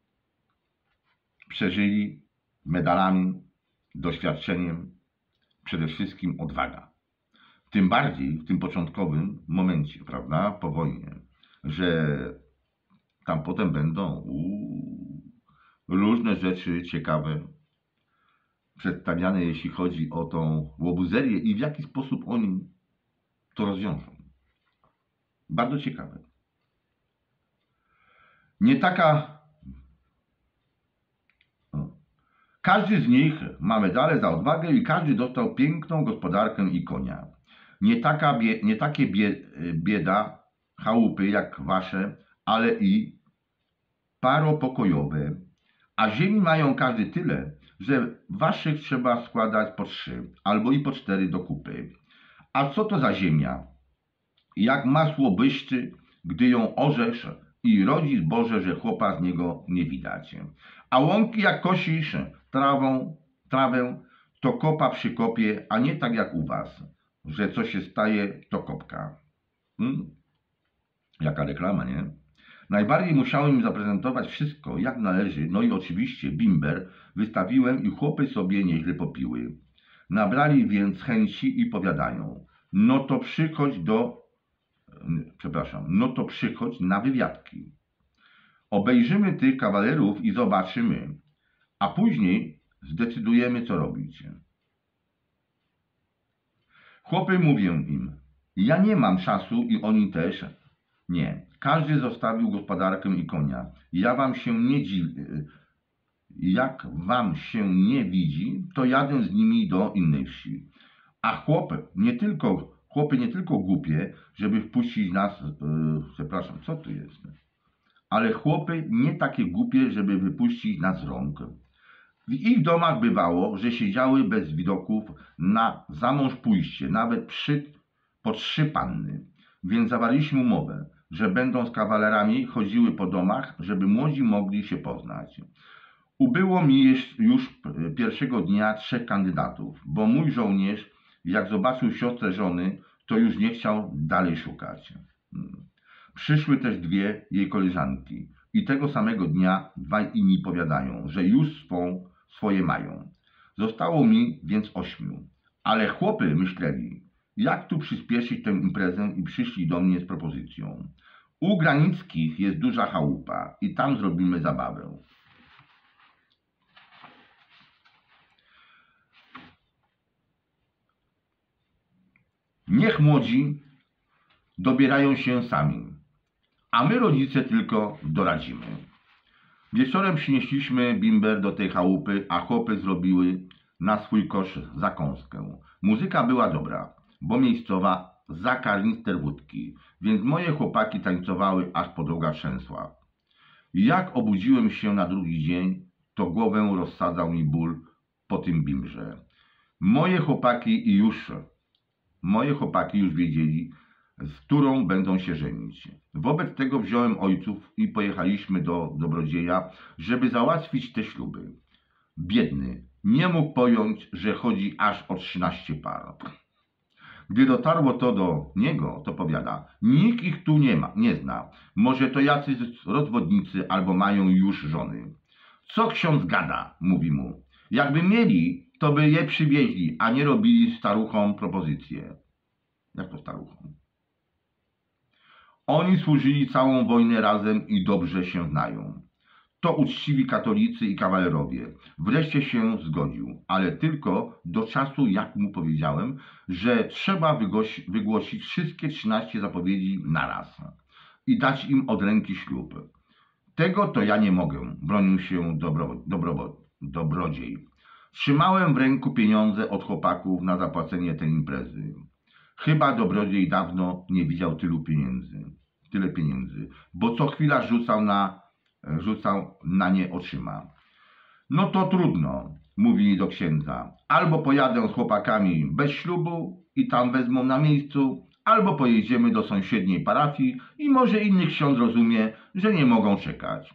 Przeżyli medalami, doświadczeniem, przede wszystkim odwaga. Tym bardziej w tym początkowym momencie, prawda, po wojnie, że tam potem będą różne rzeczy ciekawe przedstawiane, jeśli chodzi o tą łobuzerię i w jaki sposób oni to rozwiążą. Bardzo ciekawe. Każdy z nich ma medale za odwagę i każdy dostał piękną gospodarkę i konia. Nie takie bieda, chałupy jak wasze, ale i paropokojowe, a ziemi mają każdy tyle, że waszych trzeba składać po 3 albo i po 4 do kupy. A co to za ziemia? Jak masło błyszczy, gdy ją orzesz i rodzi zboże, że chłopa z niego nie widać. A łąki jak kosisz trawę, to kopa przy kopie, a nie tak jak u was, że co się staje, to kopka. Jaka reklama, nie? Najbardziej musiałem im zaprezentować wszystko, jak należy, no i oczywiście bimber wystawiłem i chłopy sobie nieźle popiły. Nabrali więc chęci i powiadają, no to przychodź na wywiadki. Obejrzymy tych kawalerów i zobaczymy, a później zdecydujemy, co robić. Chłopy mówię im, ja nie mam czasu i oni też nie. Każdy zostawił gospodarkę i konia. Jak wam się nie widzi, to jadę z nimi do innej wsi. A chłopy nie tylko głupie, żeby wpuścić nas, co tu jest? Ale chłopy nie takie głupie, żeby wypuścić nas z rąk. W ich domach bywało, że siedziały bez widoków na zamąż pójście, nawet po 3 panny. więc zawarliśmy umowę, że będą z kawalerami chodziły po domach, żeby młodzi mogli się poznać. Ubyło mi już pierwszego dnia 3 kandydatów, bo mój żołnierz, jak zobaczył siostrę żony, to już nie chciał dalej szukać. Przyszły też 2 jej koleżanki i tego samego dnia 2 inni powiadają, że już swoje mają. Zostało mi więc 8, ale chłopy myśleli, jak tu przyspieszyć tę imprezę i przyszli do mnie z propozycją. U Granickich jest duża chałupa i tam zrobimy zabawę. Niech młodzi dobierają się sami, a my rodzice tylko doradzimy. Wieczorem przynieśliśmy bimber do tej chałupy, a chłopy zrobiły na swój kosz zakąskę. Muzyka była dobra, bo miejscowa za karnister wódki, więc moje chłopaki tańcowały, aż podłoga trzęsła. Jak obudziłem się na drugi dzień, to głowę rozsadzał mi ból po tym bimbrze. Moje chłopaki już wiedzieli, z którą będą się żenić. Wobec tego wziąłem ojców i pojechaliśmy do Dobrodzieja, żeby załatwić te śluby. Biedny nie mógł pojąć, że chodzi aż o 13 par. Gdy dotarło to do niego, to powiada, nikt ich tu nie zna. Może to jacyś rozwodnicy albo mają już żony. Co ksiądz gada, mówi mu. Jakby mieli, to by je przywieźli, a nie robili staruchom propozycje. Jak to staruchom? Oni służyli całą wojnę razem i dobrze się znają. To uczciwi katolicy i kawalerowie. Wreszcie się zgodził, ale tylko do czasu, jak mu powiedziałem, że trzeba wygłosić wszystkie 13 zapowiedzi naraz i dać im od ręki ślub. Tego to ja nie mogę, bronił się Dobrodziej. Trzymałem w ręku pieniądze od chłopaków na zapłacenie tej imprezy. Chyba Dobrodziej dawno nie widział tyle pieniędzy, bo co chwila rzucał na nie oczyma. No to trudno, mówili do księdza. Albo pojadę z chłopakami bez ślubu i tam wezmą na miejscu, albo pojedziemy do sąsiedniej parafii i może inny ksiądz rozumie, że nie mogą czekać.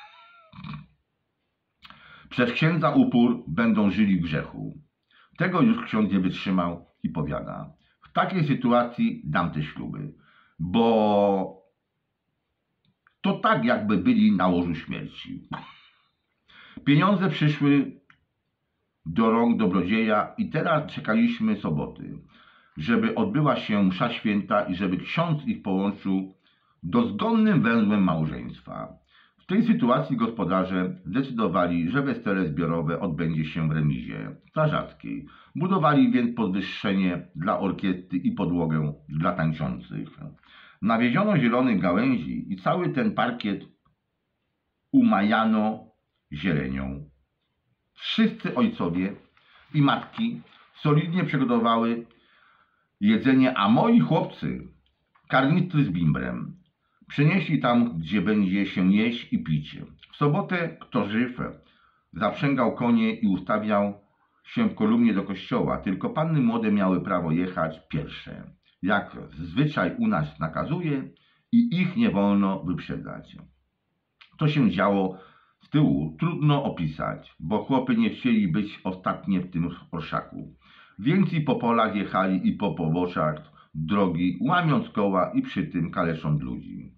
Przez księdza upór będą żyli w grzechu. Tego już ksiądz nie wytrzymał i powiada. W takiej sytuacji dam te śluby, bo to tak jakby byli na łożu śmierci. Pieniądze przyszły do rąk Dobrodzieja i teraz czekaliśmy soboty, żeby odbyła się msza święta i żeby ksiądz ich połączył dozgonnym węzłem małżeństwa. W tej sytuacji gospodarze zdecydowali, że wesele zbiorowe odbędzie się w remizie strażackiej. Budowali więc podwyższenie dla orkiestry i podłogę dla tańczących. Nawieziono zielonych gałęzi i cały ten parkiet umajano zielenią. Wszyscy ojcowie i matki solidnie przygotowały jedzenie, a moi chłopcy karnistry z bimbrem przynieśli tam, gdzie będzie się jeść i pić. W sobotę kto żyw zaprzęgał konie i ustawiał się w kolumnie do kościoła, tylko panny młode miały prawo jechać pierwsze, jak zwyczaj u nas nakazuje i ich nie wolno wyprzedzać. To się działo z tyłu, trudno opisać, bo chłopy nie chcieli być ostatnie w tym orszaku, więc i po polach jechali i po poboczach drogi, łamiąc koła i przy tym kalecząc ludzi.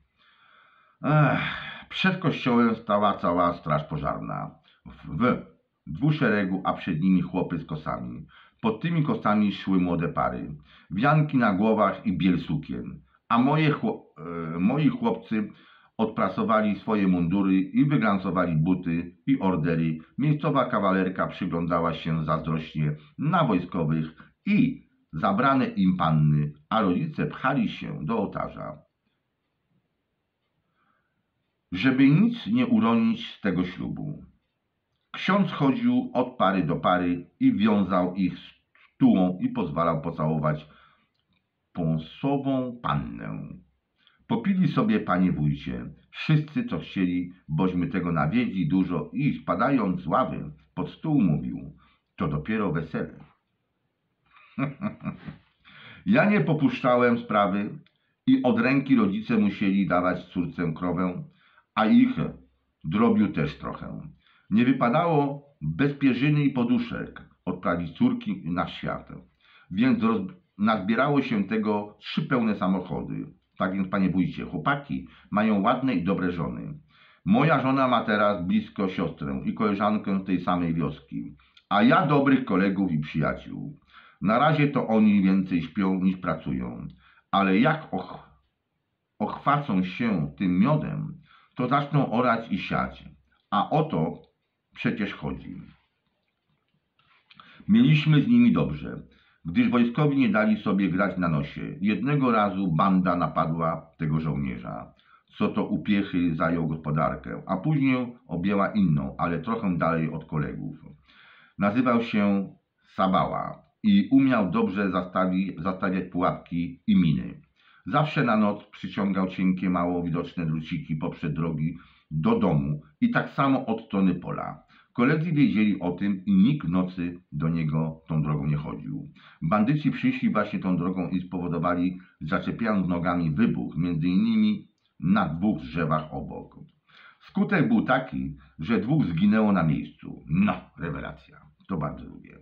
Przed kościołem stała cała straż pożarna w dwuszeregu, a przed nimi chłopy z kosami. Pod tymi kosami szły młode pary, wianki na głowach i biel sukien, a moi chłopcy odprasowali swoje mundury i wyglancowali buty i ordery. Miejscowa kawalerka przyglądała się zazdrośnie na wojskowych i zabrane im panny, a rodzice pchali się do ołtarza, żeby nic nie uronić z tego ślubu. Ksiądz chodził od pary do pary i wiązał ich stułą i pozwalał pocałować pąsową pannę. Popili sobie, panie wójcie, wszyscy co chcieli, bośmy tego nawiedli dużo i spadając z ławy pod stół mówił, to dopiero wesele. Ja nie popuszczałem sprawy i od ręki rodzice musieli dawać córce krowę, a ich drobiu też trochę. Nie wypadało bez pierzyny i poduszek odprawić córki na świat, więc nazbierało się tego 3 pełne samochody. Tak więc, panie wójcie, chłopaki mają ładne i dobre żony. Moja żona ma teraz blisko siostrę i koleżankę z tej samej wioski, a ja dobrych kolegów i przyjaciół. Na razie to oni więcej śpią niż pracują, ale jak ochwacą się tym miodem, to zaczną orać i siać, a o to przecież chodzi. Mieliśmy z nimi dobrze, gdyż wojskowi nie dali sobie grać na nosie. Jednego razu banda napadła tego żołnierza, co to upiechy zajął gospodarkę, a później objęła inną, ale trochę dalej od kolegów. Nazywał się Sabała i umiał dobrze zastawiać pułapki i miny. Zawsze na noc przyciągał cienkie, mało widoczne druciki poprzez drogi do domu i tak samo od strony pola. Koledzy wiedzieli o tym i nikt w nocy do niego tą drogą nie chodził. Bandyci przyszli właśnie tą drogą i spowodowali, zaczepiając nogami, wybuch, między innymi na 2 drzewach obok. Skutek był taki, że 2 zginęło na miejscu. No, rewelacja. To bardzo lubię.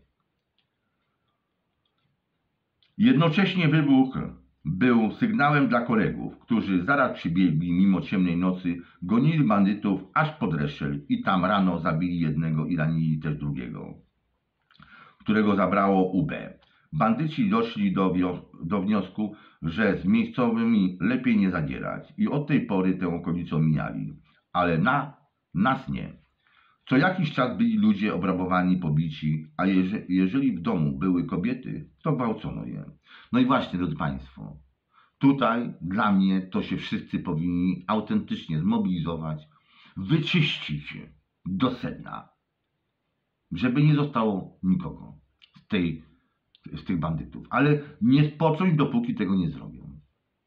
Jednocześnie wybuch był sygnałem dla kolegów, którzy zaraz przybiegli mimo ciemnej nocy, gonili bandytów aż pod Reszel i tam rano zabili jednego i ranili też drugiego, którego zabrało UB. Bandyci doszli do wniosku, że z miejscowymi lepiej nie zadzierać i od tej pory tę okolicę mijali, ale nas nie. Co jakiś czas byli ludzie obrabowani, pobici, a jeżeli w domu były kobiety, to gwałcono je. No i właśnie, drodzy Państwo, tutaj dla mnie to się wszyscy powinni autentycznie zmobilizować, wyczyścić do sedna, żeby nie zostało nikogo z tych bandytów. Ale nie spocząć, dopóki tego nie zrobią.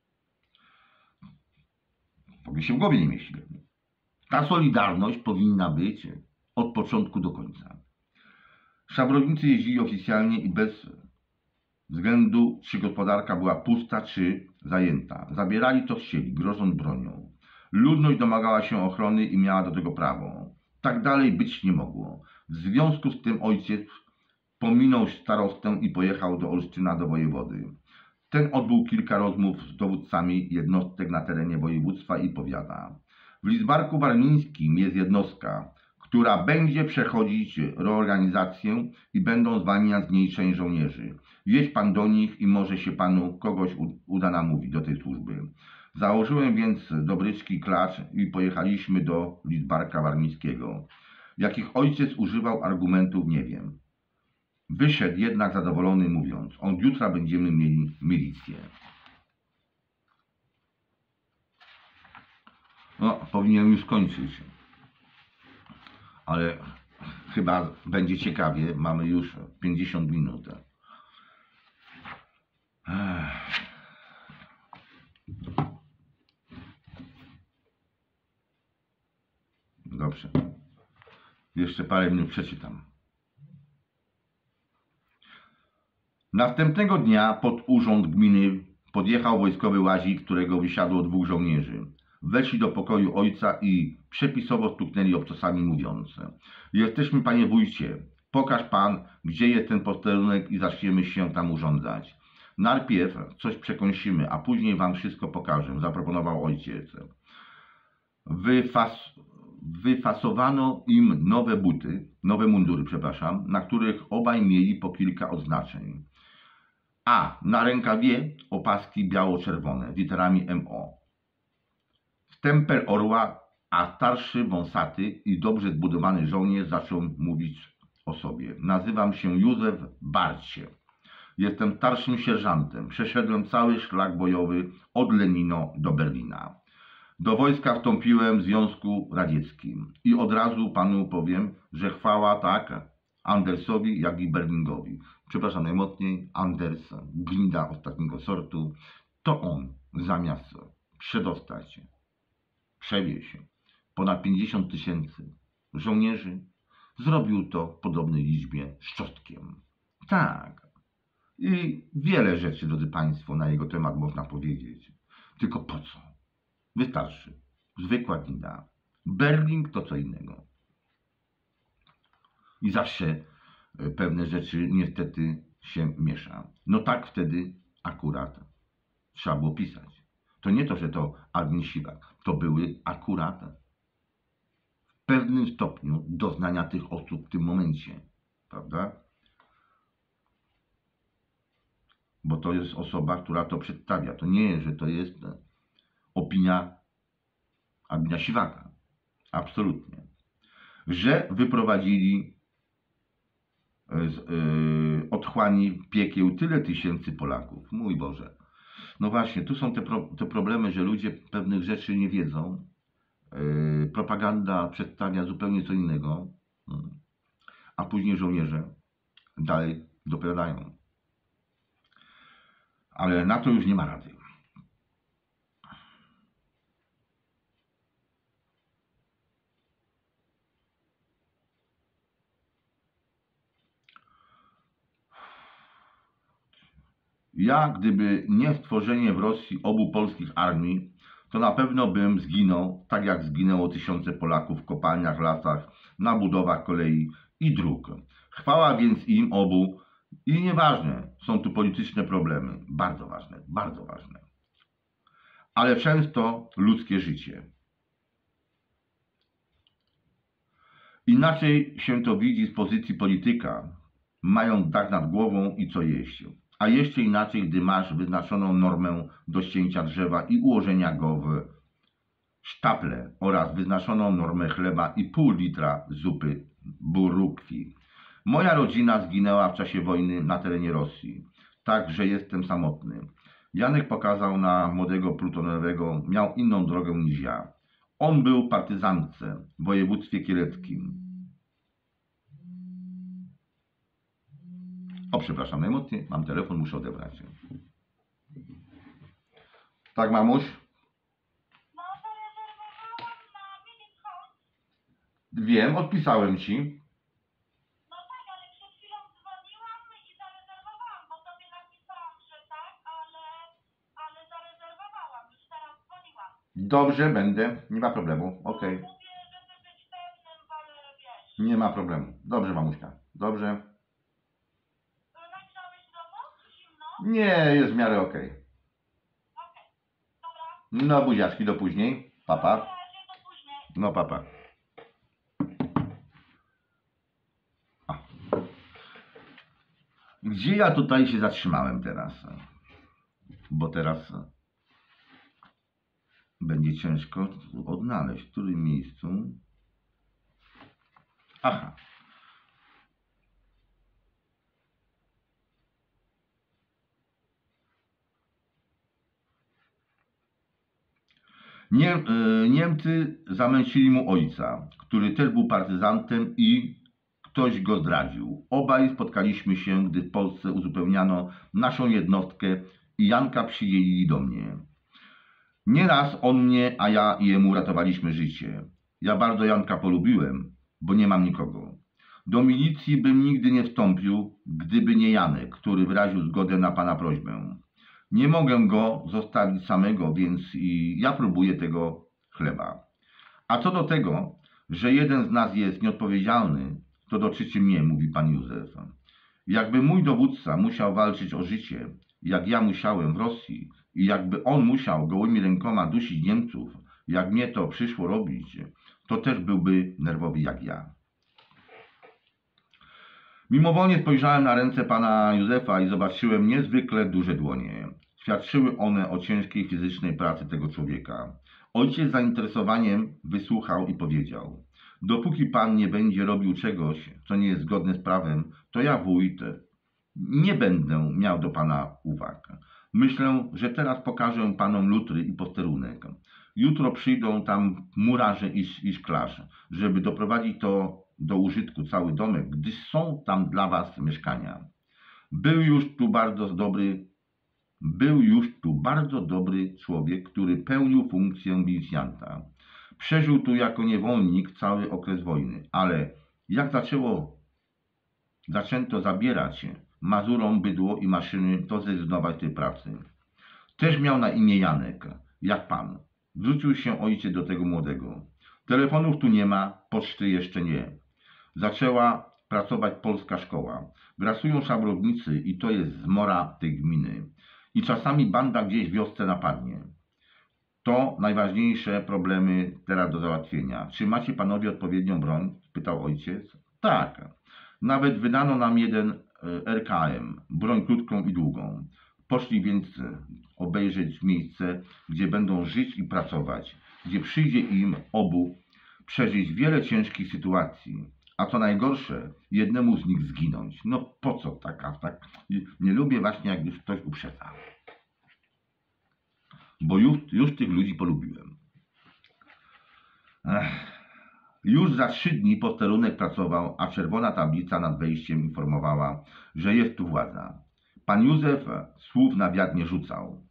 W ogóle się w głowie nie mieści. Ta solidarność powinna być od początku do końca. Szabrownicy jeździli oficjalnie i bez względu, czy gospodarka była pusta, czy zajęta. Zabierali co chcieli, grożąc bronią. Ludność domagała się ochrony i miała do tego prawo. Tak dalej być nie mogło. W związku z tym ojciec pominął starostę i pojechał do Olsztyna, do wojewody. Ten odbył kilka rozmów z dowódcami jednostek na terenie województwa i powiada: w Lidzbarku Warmińskim jest jednostka, która będzie przechodzić reorganizację i będą zwalniać z niej część żołnierzy. Jedź pan do nich i może się panu kogoś uda namówić do tej służby. Założyłem więc do bryczki klacz i pojechaliśmy do Lidzbarka Warmińskiego. Jakich ojciec używał argumentów, nie wiem. Wyszedł jednak zadowolony, mówiąc: od jutra będziemy mieli milicję. No, powinienem już skończyć. Ale chyba będzie ciekawie. Mamy już 50 minut. Dobrze. Jeszcze parę minut przeczytam. Następnego dnia pod urząd gminy podjechał wojskowy łazik, którego wysiadło 2 żołnierzy. Weszli do pokoju ojca i przepisowo stuknęli obcasami, mówiąc: jesteśmy, panie wójcie, pokaż pan, gdzie jest ten posterunek i zaczniemy się tam urządzać. Najpierw coś przekąsimy, a później wam wszystko pokażę, zaproponował ojciec. Wyfasowano im nowe mundury, na których obaj mieli po kilka odznaczeń. A na rękawie opaski biało-czerwone z literami MO. Stempel orła, a starszy, wąsaty i dobrze zbudowany żołnierz zaczął mówić o sobie. Nazywam się Józef Barcie. Jestem starszym sierżantem. Przeszedłem cały szlak bojowy od Lenino do Berlina. Do wojska wstąpiłem w Związku Radzieckim i od razu panu powiem, że chwała tak Andersowi, jak i Berlingowi. Przepraszam najmocniej, Anders, gnida ostatniego sortu, to on zamiast przedostać, przewieźć ponad 50 000 żołnierzy, zrobił to w podobnej liczbie Szczotkiem. Tak. I wiele rzeczy, drodzy Państwo, na jego temat można powiedzieć. Tylko po co? Wystarczy. Zwykła gnida. Berling to co innego. I zawsze pewne rzeczy niestety się miesza. No tak wtedy akurat trzeba było pisać. To nie to, że to Agnieszka Siwak. To były akurat w pewnym stopniu doznania tych osób w tym momencie. Prawda? Bo to jest osoba, która to przedstawia. To nie jest, że to jest opinia Agnieszka Siwaka. Absolutnie. Że wyprowadzili z otchłani piekieł tyle tysięcy Polaków. Mój Boże. No właśnie, tu są te problemy, że ludzie pewnych rzeczy nie wiedzą. Propaganda przedstawia zupełnie co innego, a później żołnierze dalej dopowiadają. Ale na to już nie ma rady. Ja, gdyby nie stworzenie w Rosji obu polskich armii, to na pewno bym zginął, tak jak zginęło tysiące Polaków w kopalniach, lasach, na budowach kolei i dróg. Chwała więc im obu i nieważne, są tu polityczne problemy, bardzo ważne, bardzo ważne. Ale często ludzkie życie. Inaczej się to widzi z pozycji polityka, mając dach nad głową i co jeść. A jeszcze inaczej, gdy masz wyznaczoną normę do ścięcia drzewa i ułożenia go w sztaple oraz wyznaczoną normę chleba i pół litra zupy burukwi. Moja rodzina zginęła w czasie wojny na terenie Rosji, tak że jestem samotny. Janek pokazał na młodego plutonowego, miał inną drogę niż ja. On był w partyzantce w województwie kieleckim. O, przepraszam najmocniej, mam telefon, muszę odebrać. Tak, mamuś? No, zarezerwowałam na Minimum. Wiem, odpisałem ci. No tak, ale przed chwilą dzwoniłam i zarezerwowałam, bo tobie napisałam, że tak, ale zarezerwowałam, już teraz dzwoniłam. Dobrze, będę, nie ma problemu, okej. No, mówię, żeby być pewnym, wolę, wiesz. Nie ma problemu. Dobrze, mamuśka, dobrze. Nagrzałeś domu? Zimno? Nie, jest w miarę okej. Okej, dobra. No, buziaczki, do później. Papa. Na razie, do później. No, papa. A. Gdzie ja tutaj się zatrzymałem teraz? Bo teraz będzie ciężko odnaleźć, w którym miejscu. Aha. Niemcy zamęcili mu ojca, który też był partyzantem i ktoś go zdradził. Obaj spotkaliśmy się, gdy w Polsce uzupełniano naszą jednostkę i Janka przydzielili do mnie. Nieraz on mnie, a ja jemu ratowaliśmy życie. Ja bardzo Janka polubiłem, bo nie mam nikogo. Do milicji bym nigdy nie wstąpił, gdyby nie Janek, który wyraził zgodę na pana prośbę. Nie mogę go zostawić samego, więc i ja próbuję tego chleba. A co do tego, że jeden z nas jest nieodpowiedzialny, to dotyczy mnie, mówi pan Józef. Jakby mój dowódca musiał walczyć o życie, jak ja musiałem w Rosji, i jakby on musiał gołymi rękoma dusić Niemców, jak mnie to przyszło robić, to też byłby nerwowy jak ja. Mimowolnie spojrzałem na ręce pana Józefa i zobaczyłem niezwykle duże dłonie. Świadczyły one o ciężkiej fizycznej pracy tego człowieka. Ojciec z zainteresowaniem wysłuchał i powiedział: dopóki pan nie będzie robił czegoś, co nie jest zgodne z prawem, to ja, wójt, nie będę miał do pana uwag. Myślę, że teraz pokażę panom lutry i posterunek. Jutro przyjdą tam murarze i szklarze, żeby doprowadzić to do użytku cały domek, gdyż są tam dla was mieszkania. Był już tu bardzo dobry człowiek, który pełnił funkcję milicjanta. Przeżył tu jako niewolnik cały okres wojny, ale jak zaczęto zabierać Mazurom bydło i maszyny, to zrezygnować z tej pracy. Też miał na imię Janek. jak pan. Zwrócił się ojciec do tego młodego. Telefonów tu nie ma, poczty jeszcze nie. Zaczęła pracować polska szkoła. Grasują szabrownicy i to jest zmora tej gminy. I czasami banda gdzieś w wiosce napadnie. To najważniejsze problemy teraz do załatwienia. Czy macie panowie odpowiednią broń? Spytał ojciec. Tak. Nawet wydano nam jeden RKM, broń krótką i długą. Poszli więc obejrzeć miejsce, gdzie będą żyć i pracować, gdzie przyjdzie im obu przeżyć wiele ciężkich sytuacji, a co najgorsze, jednemu z nich zginąć. No po co tak? Nie lubię właśnie, jak już ktoś uprzedza. Bo już tych ludzi polubiłem. Już za 3 dni posterunek pracował, a czerwona tablica nad wejściem informowała, że jest tu władza. Pan Józef słów na wiatr nie rzucał.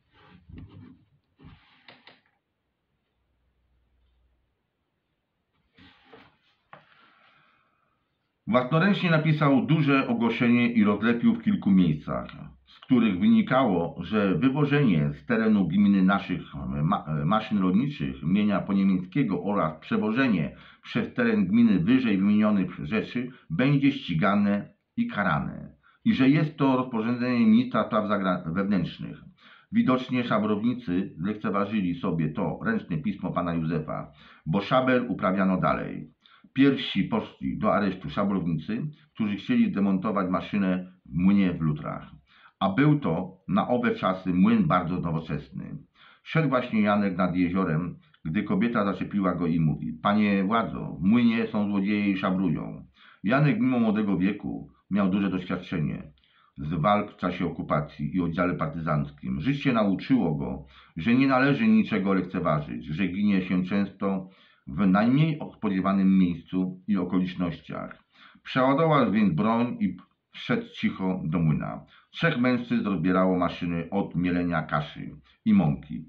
Własnoręcznie napisał duże ogłoszenie i rozlepił w kilku miejscach, z których wynikało, że wywożenie z terenu gminy naszych maszyn rolniczych mienia poniemieckiego oraz przewożenie przez teren gminy wyżej wymienionych rzeczy będzie ścigane i karane i że jest to rozporządzenie ministra spraw wewnętrznych. Widocznie szabrownicy lekceważyli sobie to ręczne pismo pana Józefa, bo szabel uprawiano dalej. Pierwsi poszli do aresztu szabrownicy, którzy chcieli zdemontować maszynę w młynie w Lutrach. A był to na owe czasy młyn bardzo nowoczesny. Szedł właśnie Janek nad jeziorem, gdy kobieta zaczepiła go i mówi: Panie władzo, w młynie są złodzieje i szabrują. Janek mimo młodego wieku miał duże doświadczenie z walk w czasie okupacji i oddziale partyzanckim. Życie nauczyło go, że nie należy niczego lekceważyć, że ginie się często w najmniej spodziewanym miejscu i okolicznościach. Przeładował więc broń i wszedł cicho do młyna. 3 mężczyzn rozbierało maszyny od mielenia kaszy i mąki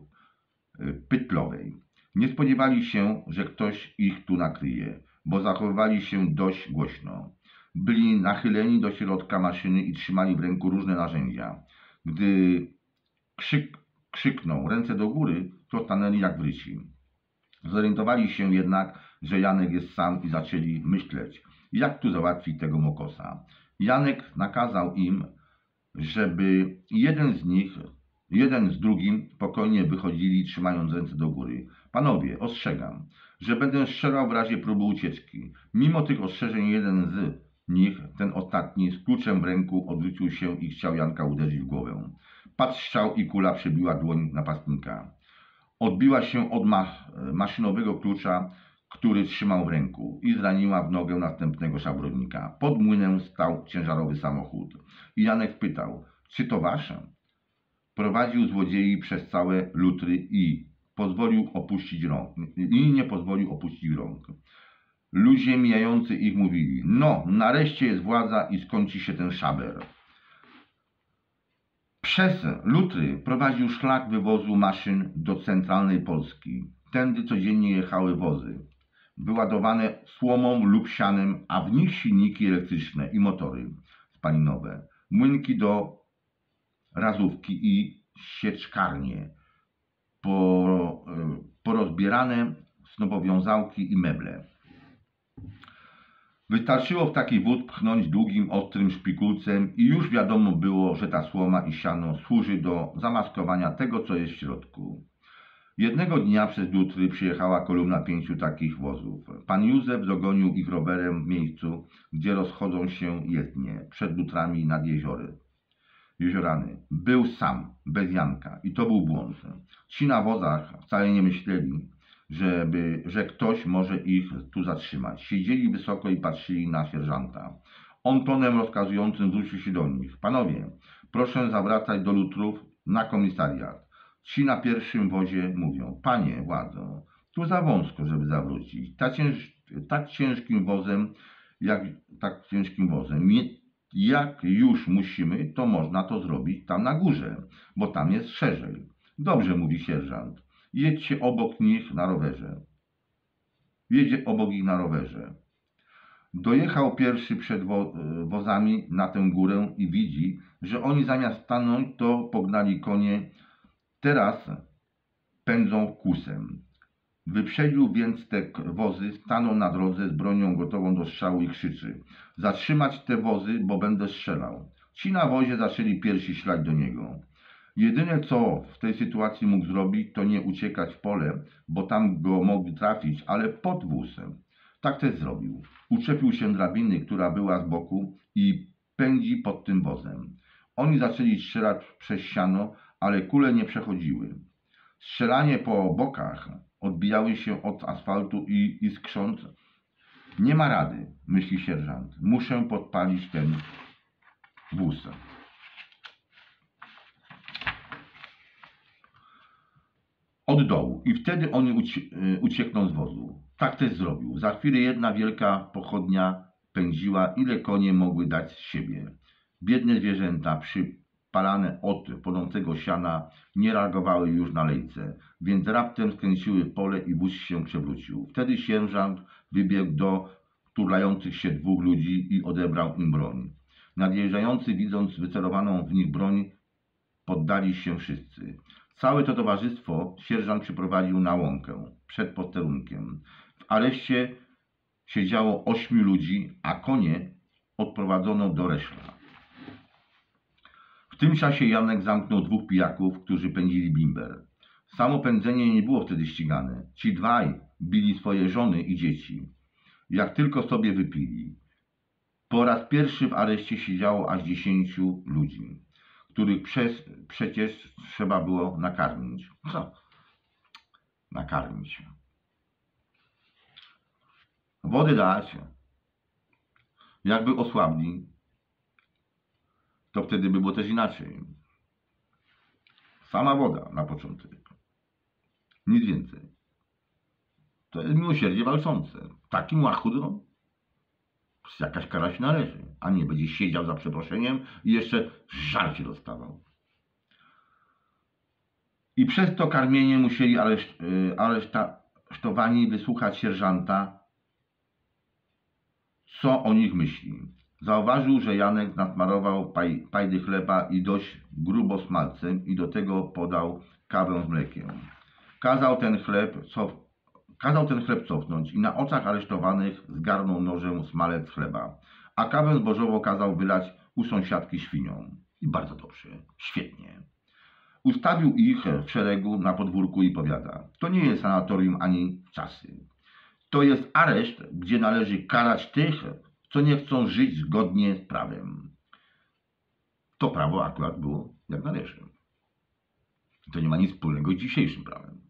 pytlowej. Nie spodziewali się, że ktoś ich tu nakryje, bo zachowywali się dość głośno. Byli nachyleni do środka maszyny i trzymali w ręku różne narzędzia. Gdy krzyknął ręce do góry, to stanęli jak wryci. Zorientowali się jednak, że Janek jest sam i zaczęli myśleć, jak tu załatwić tego mokosa. Janek nakazał im, żeby jeden z drugim spokojnie wychodzili, trzymając ręce do góry. Panowie, ostrzegam, że będę strzelał w razie próby ucieczki. Mimo tych ostrzeżeń jeden z nich, ten ostatni, z kluczem w ręku odwrócił się i chciał Janka uderzyć w głowę. Patrz, strzał i kula przebiła dłoń napastnika. Odbiła się od maszynowego klucza, który trzymał w ręku i zraniła w nogę następnego szabrownika. Pod młynem stał ciężarowy samochód. I Janek pytał, czy to wasze? Prowadził złodziei przez całe Lutry i nie pozwolił opuścić rąk. Ludzie mijający ich mówili, no, nareszcie jest władza i skończy się ten szaber. Przez Lutry prowadził szlak wywozu maszyn do centralnej Polski. Tędy codziennie jechały wozy, wyładowane słomą lub sianem, a w nich silniki elektryczne i motory spalinowe, młynki do razówki i sieczkarnie, porozbierane snopowiązałki i meble. Wystarczyło w taki wóz pchnąć długim, ostrym szpikulcem i już wiadomo było, że ta słoma i siano służy do zamaskowania tego, co jest w środku. Jednego dnia przez Lutry przyjechała kolumna 5 takich wozów. Pan Józef dogonił ich rowerem w miejscu, gdzie rozchodzą się jezdnie, przed Lutrami nad jeziorany. Był sam, bez Janka i to był błąd. Ci na wozach wcale nie myśleli, że ktoś może ich tu zatrzymać. Siedzieli wysoko i patrzyli na sierżanta. On tonem rozkazującym zwrócił się do nich. Panowie, proszę zawracać do Lutrów na komisariat. Ci na pierwszym wozie mówią, panie władzo, tu za wąsko, żeby zawrócić. Tak ciężkim wozem, jak już musimy, to można to zrobić tam na górze, bo tam jest szerzej. Dobrze, mówi sierżant. Jedźcie obok nich na rowerze. Jedzie obok ich na rowerze. Dojechał pierwszy przed wozami na tę górę i widzi, że oni zamiast stanąć, to pognali konie. Teraz pędzą kusem. Wyprzedził więc te wozy, stanął na drodze z bronią gotową do strzału i krzyczy: zatrzymać te wozy, bo będę strzelał. Ci na wozie zaczęli pierwsi szlać do niego. Jedyne co w tej sytuacji mógł zrobić, to nie uciekać w pole, bo tam go mogli trafić, ale pod wózem. Tak też zrobił. Uczepił się drabiny, która była z boku i pędzi pod tym wozem. Oni zaczęli strzelać przez siano, ale kule nie przechodziły. Strzelanie po bokach odbijały się od asfaltu i iskrząc. Nie ma rady, myśli sierżant. Muszę podpalić ten wóz. Od dołu i wtedy oni uciekną z wozu. Tak też zrobił. Za chwilę jedna wielka pochodnia pędziła, ile konie mogły dać z siebie. Biedne zwierzęta przypalane od płonącego siana nie reagowały już na lejce, więc raptem skręciły w pole i wóz się przewrócił. Wtedy sierżant wybiegł do turlających się dwóch ludzi i odebrał im broń. Nadjeżdżający, widząc wycelowaną w nich broń, poddali się wszyscy. Całe to towarzystwo sierżant przyprowadził na łąkę przed posterunkiem. W areszcie siedziało 8 ludzi, a konie odprowadzono do Reszla. W tym czasie Janek zamknął 2 pijaków, którzy pędzili bimber. Samo pędzenie nie było wtedy ścigane. Ci dwaj bili swoje żony i dzieci. Jak tylko sobie wypili. Po raz pierwszy w areszcie siedziało aż 10 ludzi, których przecież trzeba było nakarmić. Co? Nakarmić. Wody dać. Jakby osłabli, to wtedy by było też inaczej. Sama woda na początek. Nic więcej. To jest miłosierdzie walczące. Takim łachudrom jakaś kara się należy, a nie będzie siedział za przeproszeniem i jeszcze żarcie dostawał. I przez to karmienie musieli aresztowani wysłuchać sierżanta, co o nich myśli. Zauważył, że Janek nasmarował pajdy chleba i dość grubo smalcem i do tego podał kawę z mlekiem. Kazał ten chleb cofnąć i na oczach aresztowanych zgarnął nożem smalec chleba, a kawę zbożową kazał wylać u sąsiadki świniom. I bardzo dobrze, świetnie. Ustawił ich w szeregu na podwórku i powiada: to nie jest sanatorium ani czasy. To jest areszt, gdzie należy karać tych, co nie chcą żyć zgodnie z prawem. To prawo akurat było jak należy. To nie ma nic wspólnego z dzisiejszym prawem.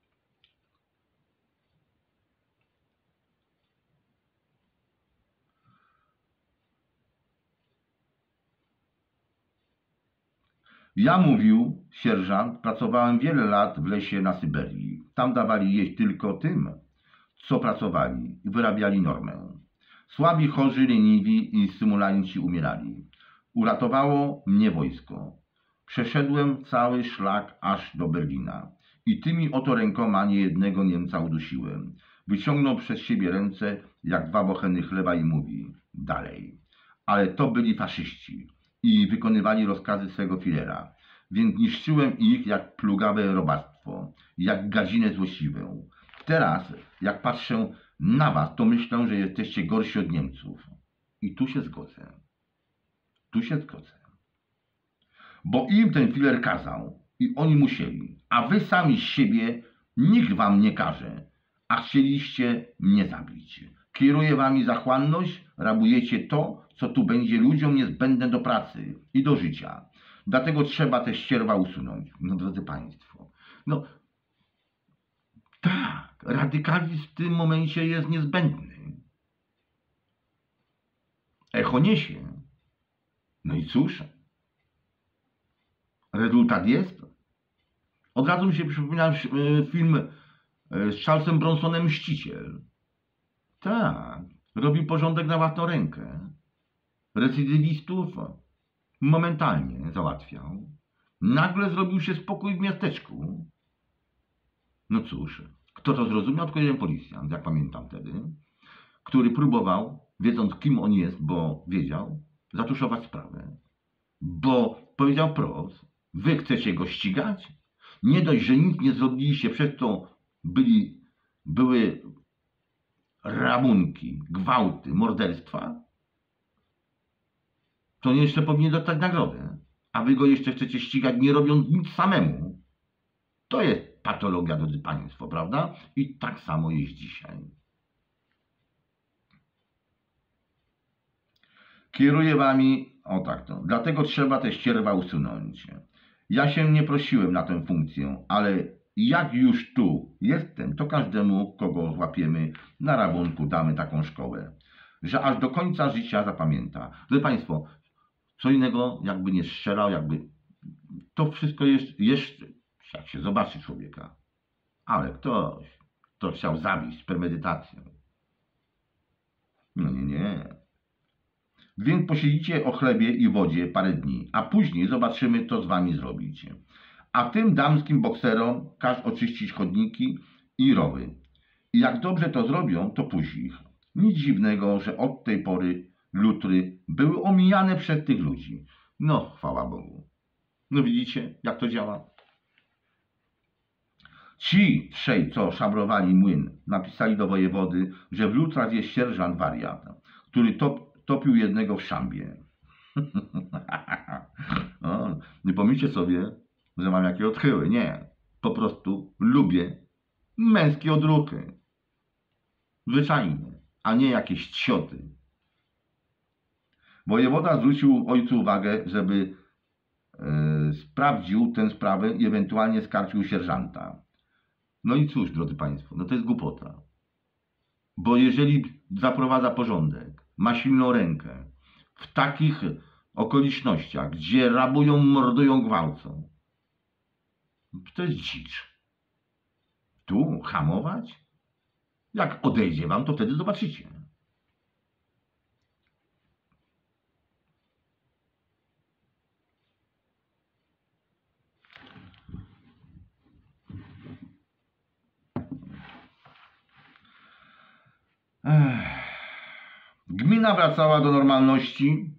Ja, mówił sierżant, pracowałem wiele lat w lesie na Syberii. Tam dawali jeść tylko tym, co pracowali i wyrabiali normę. Słabi, chorzy, leniwi i symulanci umierali. Uratowało mnie wojsko. Przeszedłem cały szlak aż do Berlina i tymi oto rękoma niejednego Niemca udusiłem. Wyciągnął przez siebie ręce jak 2 bocheny chleba i mówi: dalej. Ale to byli faszyści i wykonywali rozkazy swego Führera, więc niszczyłem ich jak plugawe robactwo, jak gadzinę złośliwą. Teraz, jak patrzę na was, to myślę, że jesteście gorsi od Niemców. I tu się zgodzę. Tu się zgodzę. Bo im ten Führer kazał i oni musieli, a wy sami z siebie nikt wam nie każe, a chcieliście mnie zabić. Kieruje wami zachłanność, rabujecie to, co tu będzie ludziom niezbędne do pracy i do życia. Dlatego trzeba te ścierwa usunąć. No drodzy państwo, no tak, radykalizm w tym momencie jest niezbędny. Echo niesie. No i cóż? Rezultat jest? Od razu mi się przypomina film z Charlesem Bronsonem Mściciel. Tak, robił porządek na własną rękę. Recydywistów momentalnie załatwiał. Nagle zrobił się spokój w miasteczku. No cóż, kto to zrozumiał? Tylko jeden policjant, jak pamiętam wtedy, który próbował, wiedząc kim on jest, bo wiedział, zatuszować sprawę. Bo powiedział wprost: wy chcecie go ścigać? Nie dość, że nic nie zrobiliście, przez to były rabunki, gwałty, morderstwa, to jeszcze powinien dostać nagrodę. A wy go jeszcze chcecie ścigać, nie robiąc nic samemu. To jest patologia, drodzy Państwo, prawda? I tak samo jest dzisiaj. Kieruję wami, o tak to, dlatego trzeba te ścierwa usunąć. Ja się nie prosiłem na tę funkcję, ale jak już tu jestem, to każdemu, kogo złapiemy na rabunku, damy taką szkołę, że aż do końca życia zapamięta. Drodzy Państwo, co innego, jakby nie strzelał, jakby... To wszystko jest jeszcze, jak się zobaczy człowieka. Ale ktoś, kto chciał zabić z premedytacją. No nie. Więc posiedzicie o chlebie i wodzie parę dni, a później zobaczymy, co z wami zrobić. A tym damskim bokserom każ oczyścić chodniki i rowy. I jak dobrze to zrobią, to puść ich. Nic dziwnego, że od tej pory lutry były omijane przez tych ludzi. No, chwała Bogu. No widzicie, jak to działa? Ci trzej, co szabrowali młyn, napisali do wojewody, że w lutrach jest sierżant wariat, który topił jednego w szambie. O, nie pomyślcie sobie, że mam jakieś odchyły. Nie. Po prostu lubię męskie odruchy. Zwyczajnie, a nie jakieś cioty. Wojewoda zwrócił ojcu uwagę, żeby sprawdził tę sprawę i ewentualnie skarcił sierżanta. No i cóż, drodzy Państwo, no to jest głupota. Bo jeżeli zaprowadza porządek, ma silną rękę, w takich okolicznościach, gdzie rabują, mordują, gwałcą, to jest dzicz. Tu hamować? Jak odejdzie wam, to wtedy zobaczycie. Gmina wracała do normalności.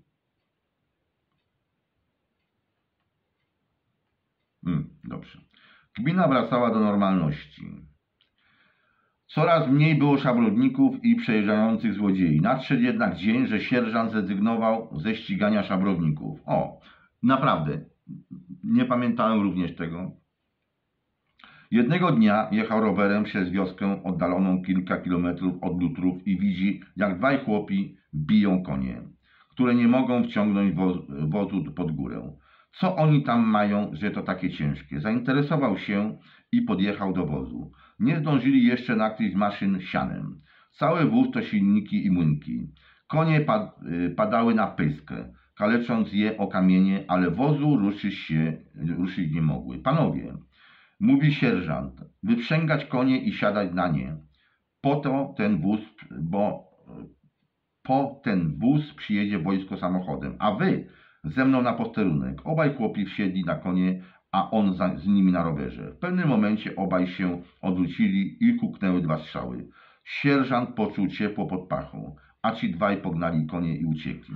Dobrze. Gmina wracała do normalności. Coraz mniej było szabrowników i przejeżdżających złodziei. Nadszedł jednak dzień, że sierżant zrezygnował ze ścigania szabrowników. O, naprawdę, nie pamiętałem również tego. Jednego dnia jechał rowerem przez wioskę oddaloną kilka kilometrów od lutrów i widzi, jak dwaj chłopi biją konie, które nie mogą wciągnąć wozu pod górę. Co oni tam mają, że to takie ciężkie? Zainteresował się i podjechał do wozu. Nie zdążyli jeszcze nakryć maszyn sianem. Cały wóz to silniki i młynki. Konie padały na pysk, kalecząc je o kamienie, ale wozu ruszyć nie mogły. Panowie, mówi sierżant, wyprzęgać konie i siadać na nie. Po ten wóz przyjedzie wojsko samochodem, a wy ze mną na posterunek. Obaj chłopi wsiedli na konie, a on z nimi na rowerze. W pewnym momencie obaj się odwrócili i huknęły dwa strzały. Sierżant poczuł ciepło pod pachą, a ci dwaj pognali konie i uciekli.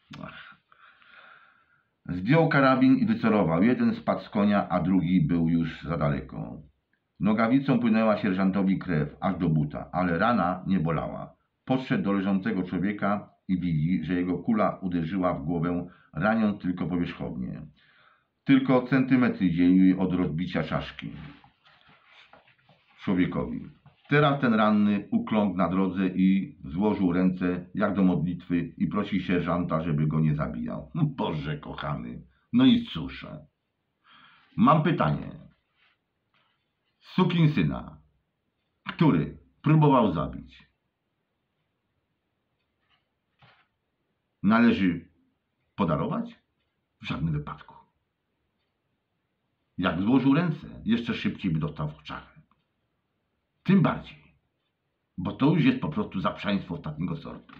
Zdjął karabin i wycelował. Jeden spadł z konia, a drugi był już za daleko. Nogawicą płynęła sierżantowi krew, aż do buta, ale rana nie bolała. Podszedł do leżącego człowieka i widzi, że jego kula uderzyła w głowę, raniąc tylko powierzchownie. Tylko centymetry dzieliły od rozbicia czaszki człowiekowi. Teraz ten ranny ukląkł na drodze i złożył ręce jak do modlitwy i prosi sierżanta, żeby go nie zabijał. Boże kochany, no i cóż. Mam pytanie. Sukinsyna, który próbował zabić, należy podarować? W żadnym wypadku. Jak złożył ręce, jeszcze szybciej by dostał w czachę. Tym bardziej, bo to już jest po prostu zaprzaństwo ostatniego sortu.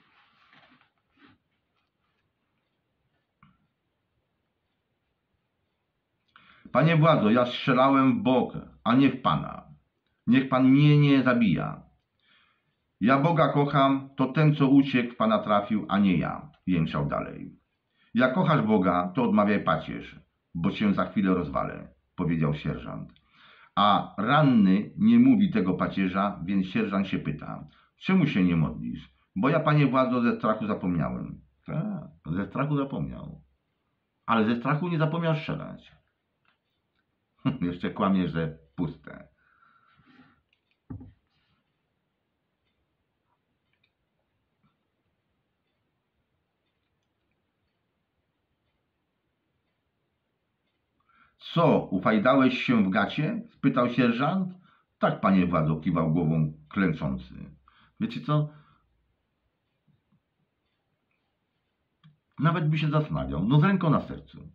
Panie władzo, ja strzelałem w bok, a nie w Pana. Niech Pan mnie nie zabija. Ja Boga kocham, to ten, co uciekł, w Pana trafił, a nie ja, jęczał dalej. Jak kochasz Boga, to odmawiaj pacierz, bo cię za chwilę rozwalę. powiedział sierżant. A ranny nie mówi tego pacierza, więc sierżant się pyta, czemu się nie modlisz? Bo ja, panie władzo, ze strachu zapomniałem. Tak, ze strachu zapomniał. Ale ze strachu nie zapomniał strzelać. Jeszcze kłamie, że puste. Co, ufajdałeś się w gacie? Spytał sierżant. Tak, panie władzo, kiwał głową klęczący. Wiecie co? Nawet by się zastanawiał. No z ręką na sercu.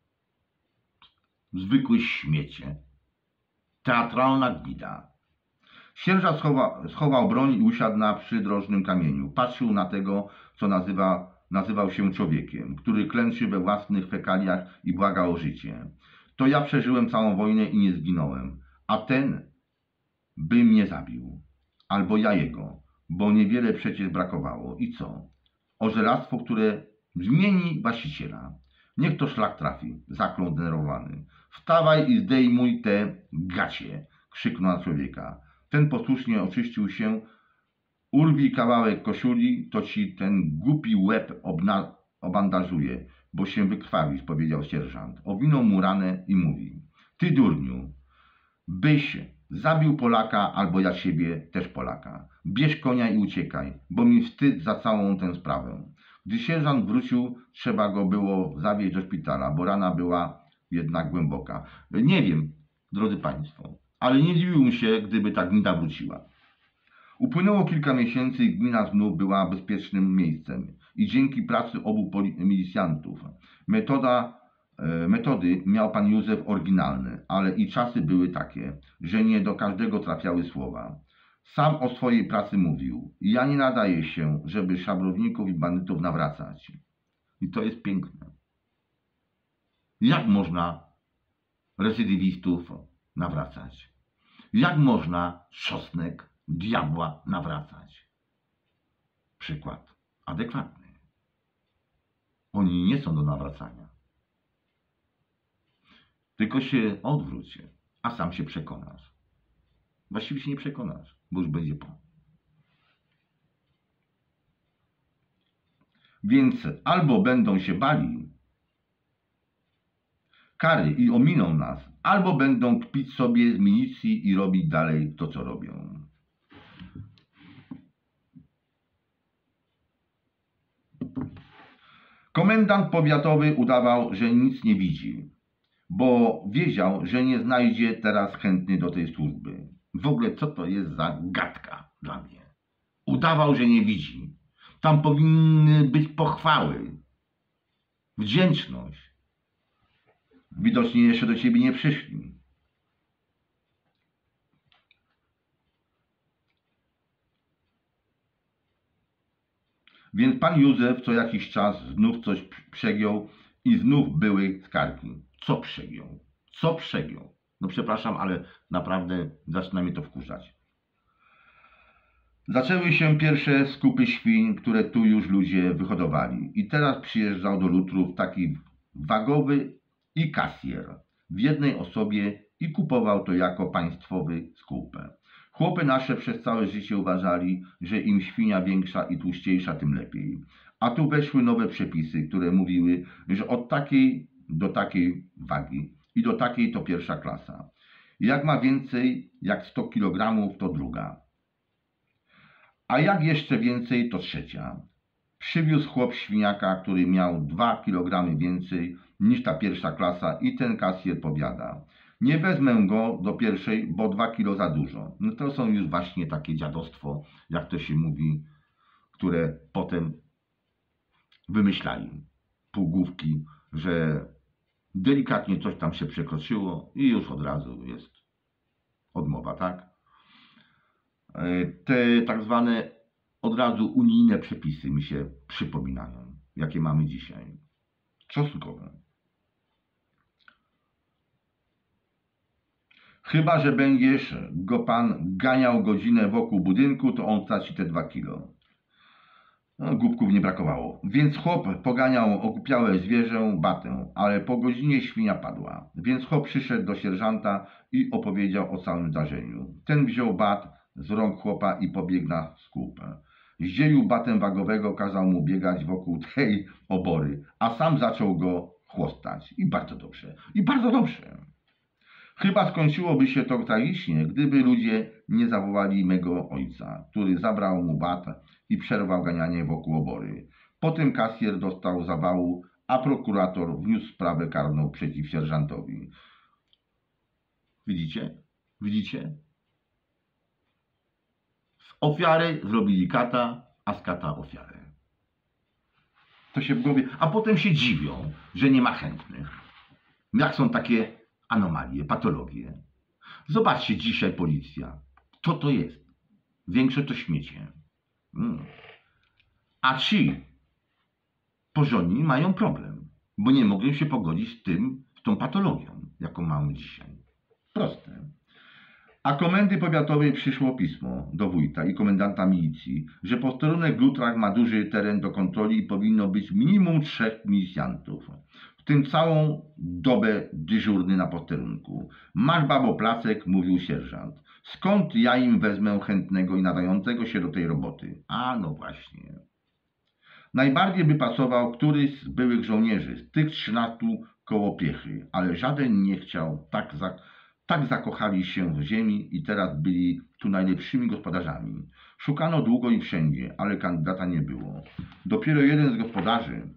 Zwykłe śmiecie. Teatralna gwida. Sierżant schował broń i usiadł na przydrożnym kamieniu. Patrzył na tego, co nazywał się człowiekiem, który klęczy we własnych fekaliach i błaga o życie. To ja przeżyłem całą wojnę i nie zginąłem, a ten by mnie zabił. Albo ja jego, bo niewiele przecież brakowało. I co? O żelastwo, które zmieni właściciela. Niech to szlak trafi, zaklął zdenerwowany. Wstawaj i zdejmuj te gacie, krzyknął na człowieka. Ten posłusznie oczyścił się. Urwij kawałek koszuli, to ci ten głupi łeb obandażuje, bo się wykrwawisz, powiedział sierżant. Owinął mu ranę i mówi. Ty durniu, byś zabił Polaka, albo ja siebie też Polaka. Bierz konia i uciekaj, bo mi wstyd za całą tę sprawę. Gdy sierżant wrócił, trzeba go było zawieźć do szpitala, bo rana była jednak głęboka. Nie wiem, drodzy państwo, ale nie dziwiłbym się, gdyby ta gnida wróciła. Upłynęło kilka miesięcy i gmina znów była bezpiecznym miejscem. I dzięki pracy obu milicjantów. Metody miał pan Józef oryginalne, ale i czasy były takie, że nie do każdego trafiały słowa. Sam o swojej pracy mówił. Ja nie nadaję się, żeby szabrowników i bandytów nawracać. I to jest piękne. Jak można recydywistów nawracać? Jak można czosnek diabła nawracać? Przykład adekwatny. Oni nie są do nawracania. Tylko się odwróć, a sam się przekonasz. Właściwie się nie przekonasz, bo już będzie po. Więc albo będą się bali kary i ominą nas, albo będą kpić sobie z milicji i robić dalej to, co robią. Komendant powiatowy udawał, że nic nie widzi, bo wiedział, że nie znajdzie teraz chętny do tej służby. W ogóle co to jest za gadka dla mnie? Udawał, że nie widzi. Tam powinny być pochwały, wdzięczność. Widocznie jeszcze do ciebie nie przyszli. Więc pan Józef co jakiś czas znów coś przegiął i znów były skargi. Co przegiął? Co przegiął? No przepraszam, ale naprawdę zaczyna mnie to wkurzać. Zaczęły się pierwsze skupy świń, które tu już ludzie wyhodowali. I teraz przyjeżdżał do Lutrów taki wagowy i kasjer w jednej osobie i kupował to jako państwowy skup. Chłopy nasze przez całe życie uważali, że im świnia większa i tłuściejsza, tym lepiej. A tu weszły nowe przepisy, które mówiły, że od takiej do takiej wagi i do takiej to pierwsza klasa. Jak ma więcej jak 100 kg, to druga. A jak jeszcze więcej, to trzecia. Przywiózł chłop świniaka, który miał 2 kg więcej niż ta pierwsza klasa i ten kasjer powiada. Nie wezmę go do pierwszej, bo 2 kilo za dużo. No to są już właśnie takie dziadostwo, jak to się mówi, które potem wymyślali. Półgłówki, że delikatnie coś tam się przekroczyło i już od razu jest odmowa, tak? Te tak zwane od razu unijne przepisy mi się przypominają, jakie mamy dzisiaj. Czosnkowe. Chyba że będziesz go pan ganiał godzinę wokół budynku, to on traci te 2 kilo. No, głupków nie brakowało. Więc chłop poganiał ogłupiałe zwierzę batę, ale po godzinie świnia padła. Więc chłop przyszedł do sierżanta i opowiedział o całym zdarzeniu. Ten wziął bat z rąk chłopa i pobiegł na skup. Zdzielił batem wagowego, kazał mu biegać wokół tej obory, a sam zaczął go chłostać. I bardzo dobrze. I bardzo dobrze. Chyba skończyłoby się to tragicznie, gdyby ludzie nie zawołali mego ojca, który zabrał mu bat i przerwał ganianie wokół obory. Potem kasjer dostał zawału, a prokurator wniósł sprawę karną przeciw sierżantowi. Widzicie? Widzicie? Z ofiary zrobili kata, a z kata ofiarę. To się w głowie... A potem się dziwią, że nie ma chętnych. Jak są takie anomalie, patologie. Zobaczcie dzisiaj policja. Co to jest? Większe to śmiecie. A ci porządni mają problem, bo nie mogą się pogodzić z tą patologią, jaką mamy dzisiaj. Proste. A komendy powiatowej przyszło pismo do wójta i komendanta milicji, że posterunek w Lutrach ma duży teren do kontroli i powinno być minimum 3 milicjantów. W tym całą dobę dyżurny na posterunku. Masz babo placek, mówił sierżant. Skąd ja im wezmę chętnego i nadającego się do tej roboty? A no właśnie. Najbardziej by pasował któryś z byłych żołnierzy, z tych 13 koło piechy, ale żaden nie chciał, tak zakochali się w ziemi i teraz byli tu najlepszymi gospodarzami. Szukano długo i wszędzie, ale kandydata nie było. Dopiero jeden z gospodarzy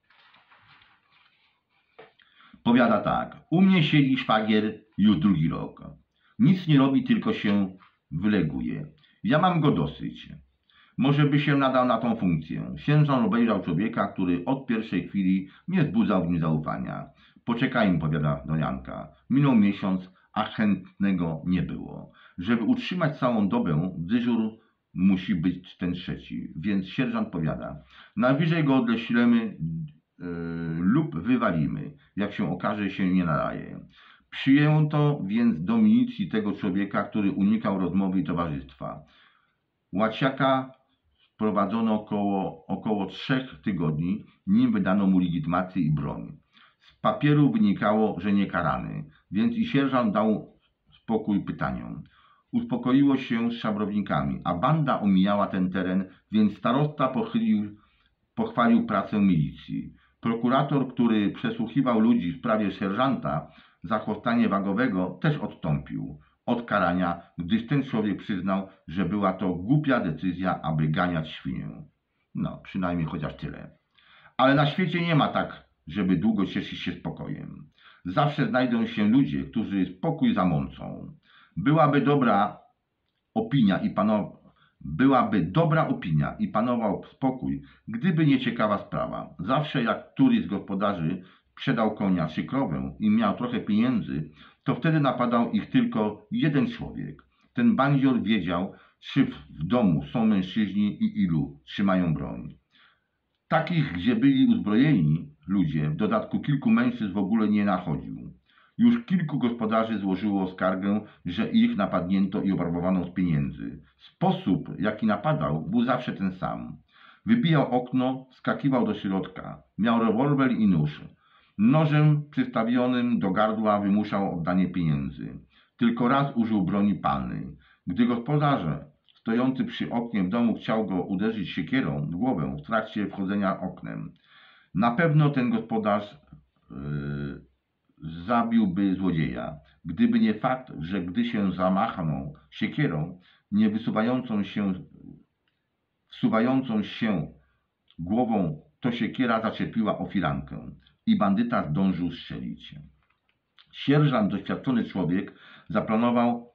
powiada tak: u mnie siedzi szwagier już drugi rok. Nic nie robi, tylko się wyleguje. Ja mam go dosyć. Może by się nadał na tą funkcję. Sierżant obejrzał człowieka, który od pierwszej chwili nie wzbudzał w nim zaufania. Poczekajmy, powiada do Janka. Minął miesiąc, a chętnego nie było. Żeby utrzymać całą dobę, dyżur musi być ten trzeci. Więc sierżant powiada: najwyżej go odeślemy lub wywalimy, jak się okaże, się nie nadaje. Przyjęto więc do milicji tego człowieka, który unikał rozmowy i towarzystwa. Łaciaka wprowadzono około 3 tygodni, nim wydano mu legitymację i broń. Z papieru wynikało, że nie karany, więc i sierżant dał spokój pytaniom. Uspokoiło się z szabrownikami, a banda omijała ten teren, więc starosta pochwalił pracę milicji. Prokurator, który przesłuchiwał ludzi w sprawie sierżanta za chłostanie wagowego, też odstąpił od karania, gdyż ten człowiek przyznał, że była to głupia decyzja, aby ganiać świnię. No, przynajmniej chociaż tyle. Ale na świecie nie ma tak, żeby długo cieszyć się spokojem. Zawsze znajdą się ludzie, którzy spokój zamącą. Byłaby dobra opinia i panował spokój, gdyby nie ciekawa sprawa. Zawsze jak któryś z gospodarzy sprzedał konia czy krowę i miał trochę pieniędzy, to wtedy napadał ich tylko jeden człowiek. Ten bandzior wiedział, czy w domu są mężczyźni i ilu trzymają broń. Takich, gdzie byli uzbrojeni ludzie, w dodatku kilku mężczyzn w ogóle nie nachodził. Już kilku gospodarzy złożyło skargę, że ich napadnięto i obrabowano z pieniędzy. Sposób, jaki napadał, był zawsze ten sam. Wybijał okno, wskakiwał do środka. Miał rewolwer i nóż. Nożem przystawionym do gardła wymuszał oddanie pieniędzy. Tylko raz użył broni palnej. Gdy gospodarze stojący przy oknie w domu chciał go uderzyć siekierą w głowę w trakcie wchodzenia oknem, na pewno ten gospodarz zabiłby złodzieja, gdyby nie fakt, że gdy się zamachnął siekierą, nie wsuwającą się głową, to siekiera zaczepiła o firankę i bandyta zdążył strzelić. Sierżant, doświadczony człowiek, zaplanował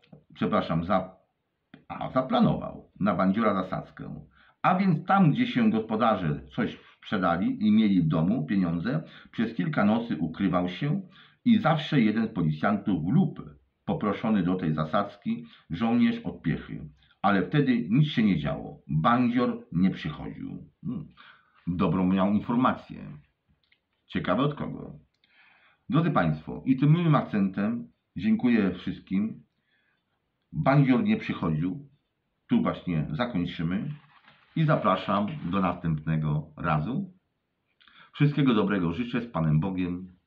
na bandziora zasadzkę. A więc tam, gdzie się gospodarze coś sprzedali i mieli w domu pieniądze, przez kilka nocy ukrywał się i zawsze jeden z policjantów lub poproszony do tej zasadzki żołnierz od piechy. Ale wtedy nic się nie działo. Bandzior nie przychodził. Dobrą miał informację. Ciekawe od kogo. Drodzy Państwo, i tym miłym akcentem dziękuję wszystkim. Bandzior nie przychodził. Tu właśnie zakończymy. i zapraszam do następnego razu. Wszystkiego dobrego życzę, z Panem Bogiem.